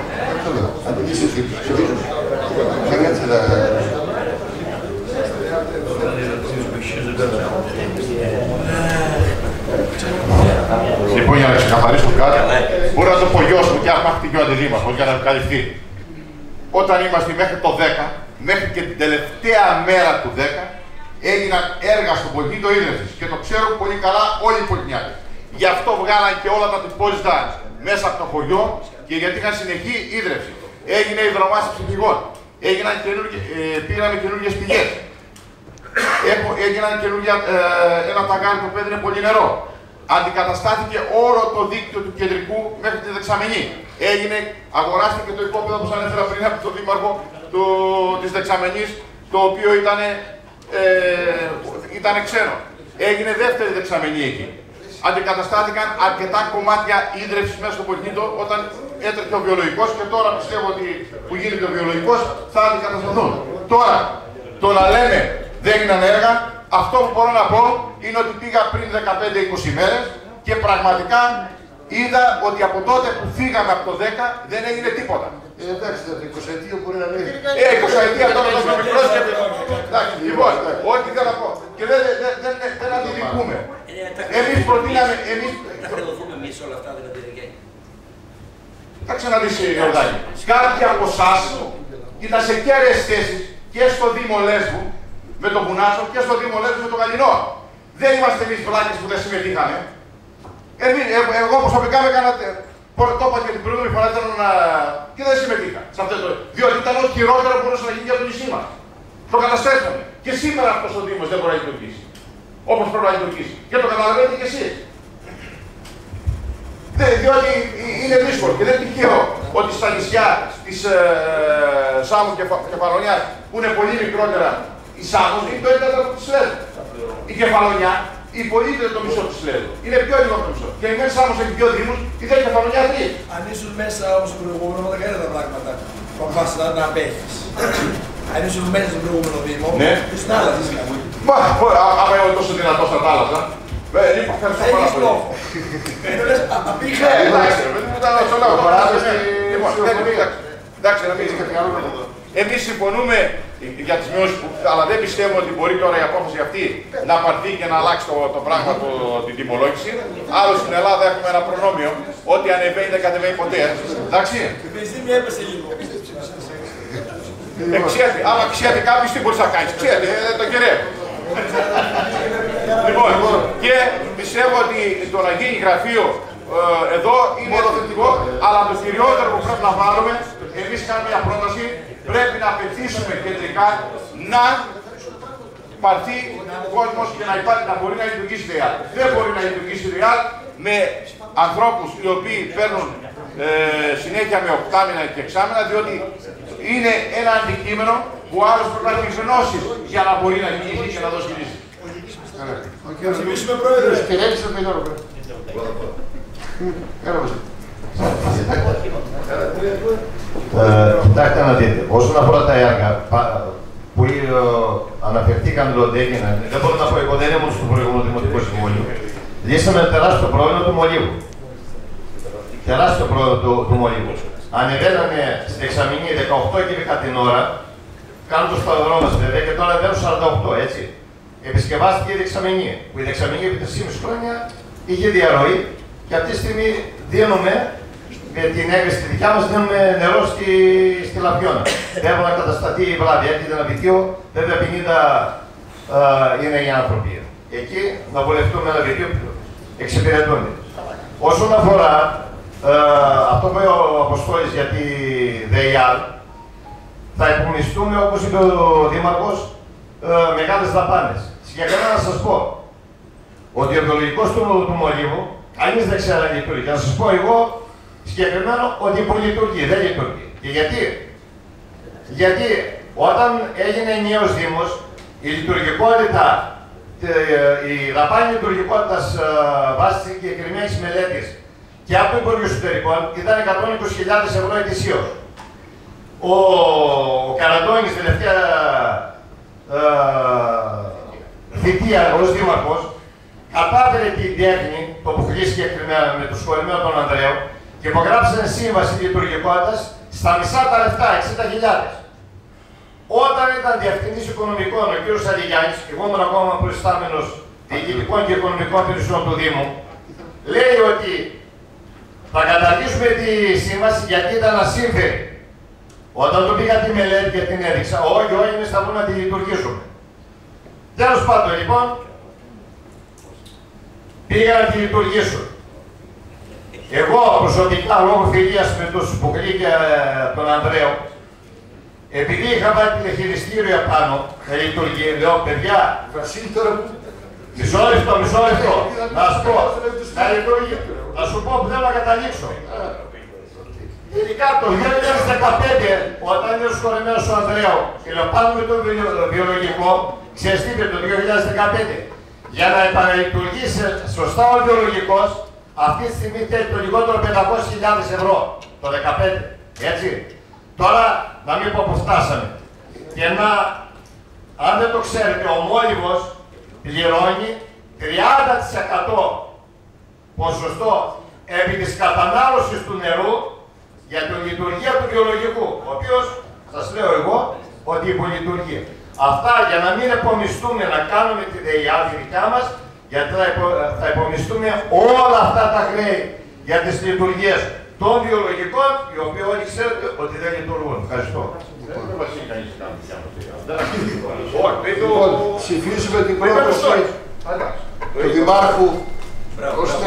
λοιπόν, για να ξεκαθαρίσω κάτι, μπορεί να το πω γιος μου και άρχισε και ο αντιδήμαρχος για να καλυφθεί. Όταν είμαστε μέχρι το 10, μέχρι και την τελευταία μέρα του 10, έγιναν έργα στο Πολυτεχνείο ίδρυυσης και το ξέρουν πολύ καλά όλοι οι Πολυτεχνιάτες. Γι' αυτό βγάλαν και όλα τα τυπώριστα μέσα από το χωριό και γιατί είχαν συνεχή ίδρυυση. Έγινε η δρομάστηση πηγών. Πήραμε καινούργιες πηγές. Έγιναν καινούργια ένα ταγκάρι το οποίο είναι πολύ νερό. Αντικαταστάθηκε όλο το δίκτυο του κεντρικού μέχρι τη δεξαμενή. Αγοράστηκε το οικόπεδο που σας ανέφερα πριν από τον δήμαρχο της δεξαμενής, το οποίο ήταν ξένο. Έγινε δεύτερη δεξαμενή εκεί. Αντικαταστάθηκαν αρκετά κομμάτια ίδρυυσης μέσα στο Πολυτεχνείο όταν έτρεχε ο βιολογικός και τώρα πιστεύω ότι που γίνεται ο βιολογικός θα αντικατασταθούν. Τώρα, το να λέμε δεν έγιναν έργα, αυτό που μπορώ να πω είναι ότι πήγα πριν 15-20 μέρες και πραγματικά είδα ότι από τότε που φύγαμε από το 10 δεν έγινε τίποτα. Εντάξει, το 20ετία μπορεί να λέει. 20ετία τώρα το μικρός και... Εντάξει, λοιπόν, ό,τι θέλω να πω. Και δεν αντιδικούμε. Εμείς προτείναμε... Θα χρεωθούμε εμείς όλα αυτά, δηλαδή. Κάτσε να δεις, Γιωργάκη. Κάποιοι από εσάς ήταν σε κέραιες θέσεις και στο Δήμο Λέσβου με τον Βουνάσο και στο Δήμο Λέσβου με τον Γαλλινό. Δεν είμαστε εμείς βλάκες που δεν συμμετείχαμε. Εγώ προσωπικά με έκανα. Το είπα και την προηγούμενη φορά θέλω να. Και δεν συμμετείχα σε αυτό το. Διότι ήταν ό,τι χειρότερο που μπορούσε να γίνει για το νησί μας. Το καταστρέφαμε. Και σήμερα αυτός ο Δήμος δεν μπορεί να λειτουργήσει. Όπως πρέπει να λειτουργήσει. Και το καταλαβαίνετε κι εσείς. Διότι είναι δύσκολο και δεν είναι τυχαίο ότι στα νησιά της Σάμου και Κεφαλονιάς που είναι πολύ μικρότερα, η Σάμος είναι το 1/4 της Λέσβου. Η Κεφαλονιά υπολείπεται το μισό της Λέσβου. Είναι πιο λίγο από το μισό. Και η μέση Σάμος έχει 2 δήμους, η δε Κεφαλονιά 3. Αν ήσουν μέσα όπως το προηγούμενο, δεν κάνετε τα πράγματα που πας να απέχεις. Αν ήσουν μέσα στον προηγούμενο δήμο, ήσουν άλλαζες κάτι. Μα, άμα είμαι τόσο δυνατός θα τα άλλαζα. Λοιπόν, ευχαριστώ πάρα πολύ. Εντάξει, να μην εμείς συμφωνούμε για τις μειώσεις, αλλά δεν πιστεύω ότι μπορεί τώρα η απόφαση αυτή να πάρθει και να αλλάξει το πράγμα την τιμολόγηση. Άλλο στην Ελλάδα έχουμε ένα προνόμιο, ότι ανεβαίνει δεν κατεβαίνει ποτέ. Εντάξει. Η βενζίνη έπεσε λίγο. Άμα ξέρετε κάποιος τι μπορείς να κάνεις, ξέρετε, το κεραίο. Λοιπόν, και πιστεύω ότι το να γίνει γραφείο εδώ είναι θετικό, αλλά το κυριότερο που πρέπει να βάλουμε, εμείς κάνουμε μια πρόταση, πρέπει να απαιτήσουμε κεντρικά να πάρθει ο κόσμος και να μπορεί να λειτουργήσει η ΔΕΑΛ. Δεν μπορεί να λειτουργήσει η ΔΕΑΛ με ανθρώπους οι οποίοι παίρνουν συνέχεια με οκτάμινα και εξάμινα, διότι είναι ένα αντικείμενο που ο άλλος πρέπει να έχει γνώσεις για να μπορεί να γίνει και να δώσει λύση. Θυμίσουμε πρόεδρε. Κεραίξε με τον Ρόμπερ. Κοιτάξτε να δείτε, όσον αφορά τα έργα που αναφερθήκαν ότι έγιναν, δεν μπορώ να πω εγώ, δεν ήμουν στο προηγούμενο Δημοτικό Συμβούλιο. Λύσαμε τεράστιο πρόβλημα του Μολύβου. Τεράστιο πρόβλημα του Μολύβου. Ανεβαίνανε στη δεξαμενή 18 κιλικά την ώρα, κάνουν το σταυρό μας βέβαια και τώρα ανεβαίνουν 48, έτσι. Επισκευάστηκε η δεξαμενή, που η δεξαμενή επί 3,5 χρόνια είχε διαρροή και αυτή τη στιγμή δίνουμε με την έγκριση τη δικιά μας δίνουμε νερό στη Λαπιώνα. Πρέπει να κατασταθεί η βλάβη, έρχεται ένα βιτίο, βέβαια 50 είναι οι άνθρωποι. Εκεί να βολευτούμε ένα βιτίο εξυπηρετούνται. Όσον αφορά αυτό που είπε ο Αποστόλης για τη ΔΕΙΑΛ, θα υπομισθούμε, όπως είπε ο Δήμαρχος, μεγάλες δαπάνες. Συγκεκριμένα να σας πω ότι ο βιολογικός του Μολύβου, κανείς δεν ξέρει αν λειτουργεί. Και να σας πω εγώ συγκεκριμένα ότι υπολειτουργεί, δεν λειτουργεί. Και γιατί όταν έγινε νέος Δήμος, η λειτουργικότητα, η δαπάνη λειτουργικότητας βάσει της συγκεκριμένης μελέτης και από το Υπουργείο Εσωτερικών ήταν 120.000 ευρώ ετησίως. Ο Καραντώνης τελευταία θητεία ως δήμαρχος κατάφερε την τέχνη, το που χρήθηκε με το σχολημένο τον Ανδρέο και υπογράψανε σύμβαση λειτουργικότητας στα μισά τα λεφτά, 60.000. Όταν ήταν διευθυντής οικονομικών ο κ. Αλιγιάννης, εγώ ήμουν ακόμα προϊστάμενος διοικητικών και οικονομικών υπηρεσιών του Δήμου, λέει ότι θα καταργήσουμε τη σύμβαση γιατί ήταν ασύμφερη. Όταν του πήγα τη μελέτη και την έδειξα, όχι, εμείς θα μπορούμε να τη λειτουργήσουμε. Τέλος πάντων, λοιπόν, πήγα να τη λειτουργήσω. Εγώ προσωπικά, λόγω φιλίας με τον Σπουκλή και τον Ανδρέο, επειδή είχα βάλει τηλεχειριστήριο επάνω, να λειτουργεί, λέω, παιδιά, μισό λεπτό, να σου πω, να λειτουργεί, να σου πω που θέλω να καταλήξω. Ειδικά το 2015, όταν είναι σχολημένος ο Ανδρέο και λέω πάνω με το βιολογικό, ξέρεις τι είπε το 2015, για να επαναλειτουργήσει σωστά ο βιολογικός, αυτή τη στιγμή θέλει το λιγότερο 500.000 ευρώ, το 2015, έτσι. Τώρα, να μην πω που φτάσαμε. Και αν δεν το ξέρετε, ο Μόλιβος πληρώνει 30% ποσοστό επί της κατανάλωσης του νερού για την λειτουργία του βιολογικού, ο οποίος, σας λέω εγώ, ότι υπολειτουργεί. Αυτά για να μην επομιστούμε να κάνουμε τη ΔΕΙΑ τη δικιά μας, γιατί θα υπομιστούμε όλα αυτά τα χρέη για τις λειτουργίες των βιολογικών, οι οποίοι όλοι ξέρετε ότι δεν λειτουργούν. Ευχαριστώ. Λοιπόν, ψηφίζουμε την πρόταση του Δημάρχου ώστε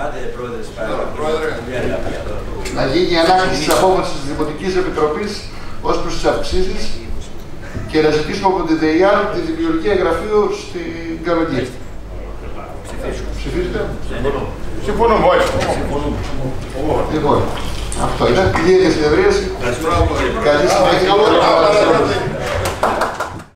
να γίνει η ανάκτηση της απόφασης της Δημοτικής Επιτροπής ως προς τις αυξήσεις και να ζητήσουμε από τη ΔΕΙΑ τη δημιουργία γραφείου στην Καλογή. Ψηφίζετε. Συμφωνούμε όλοι. Λοιπόν, αυτό είναι. Λίγη συνεδρίαση. Καλή συνέχεια.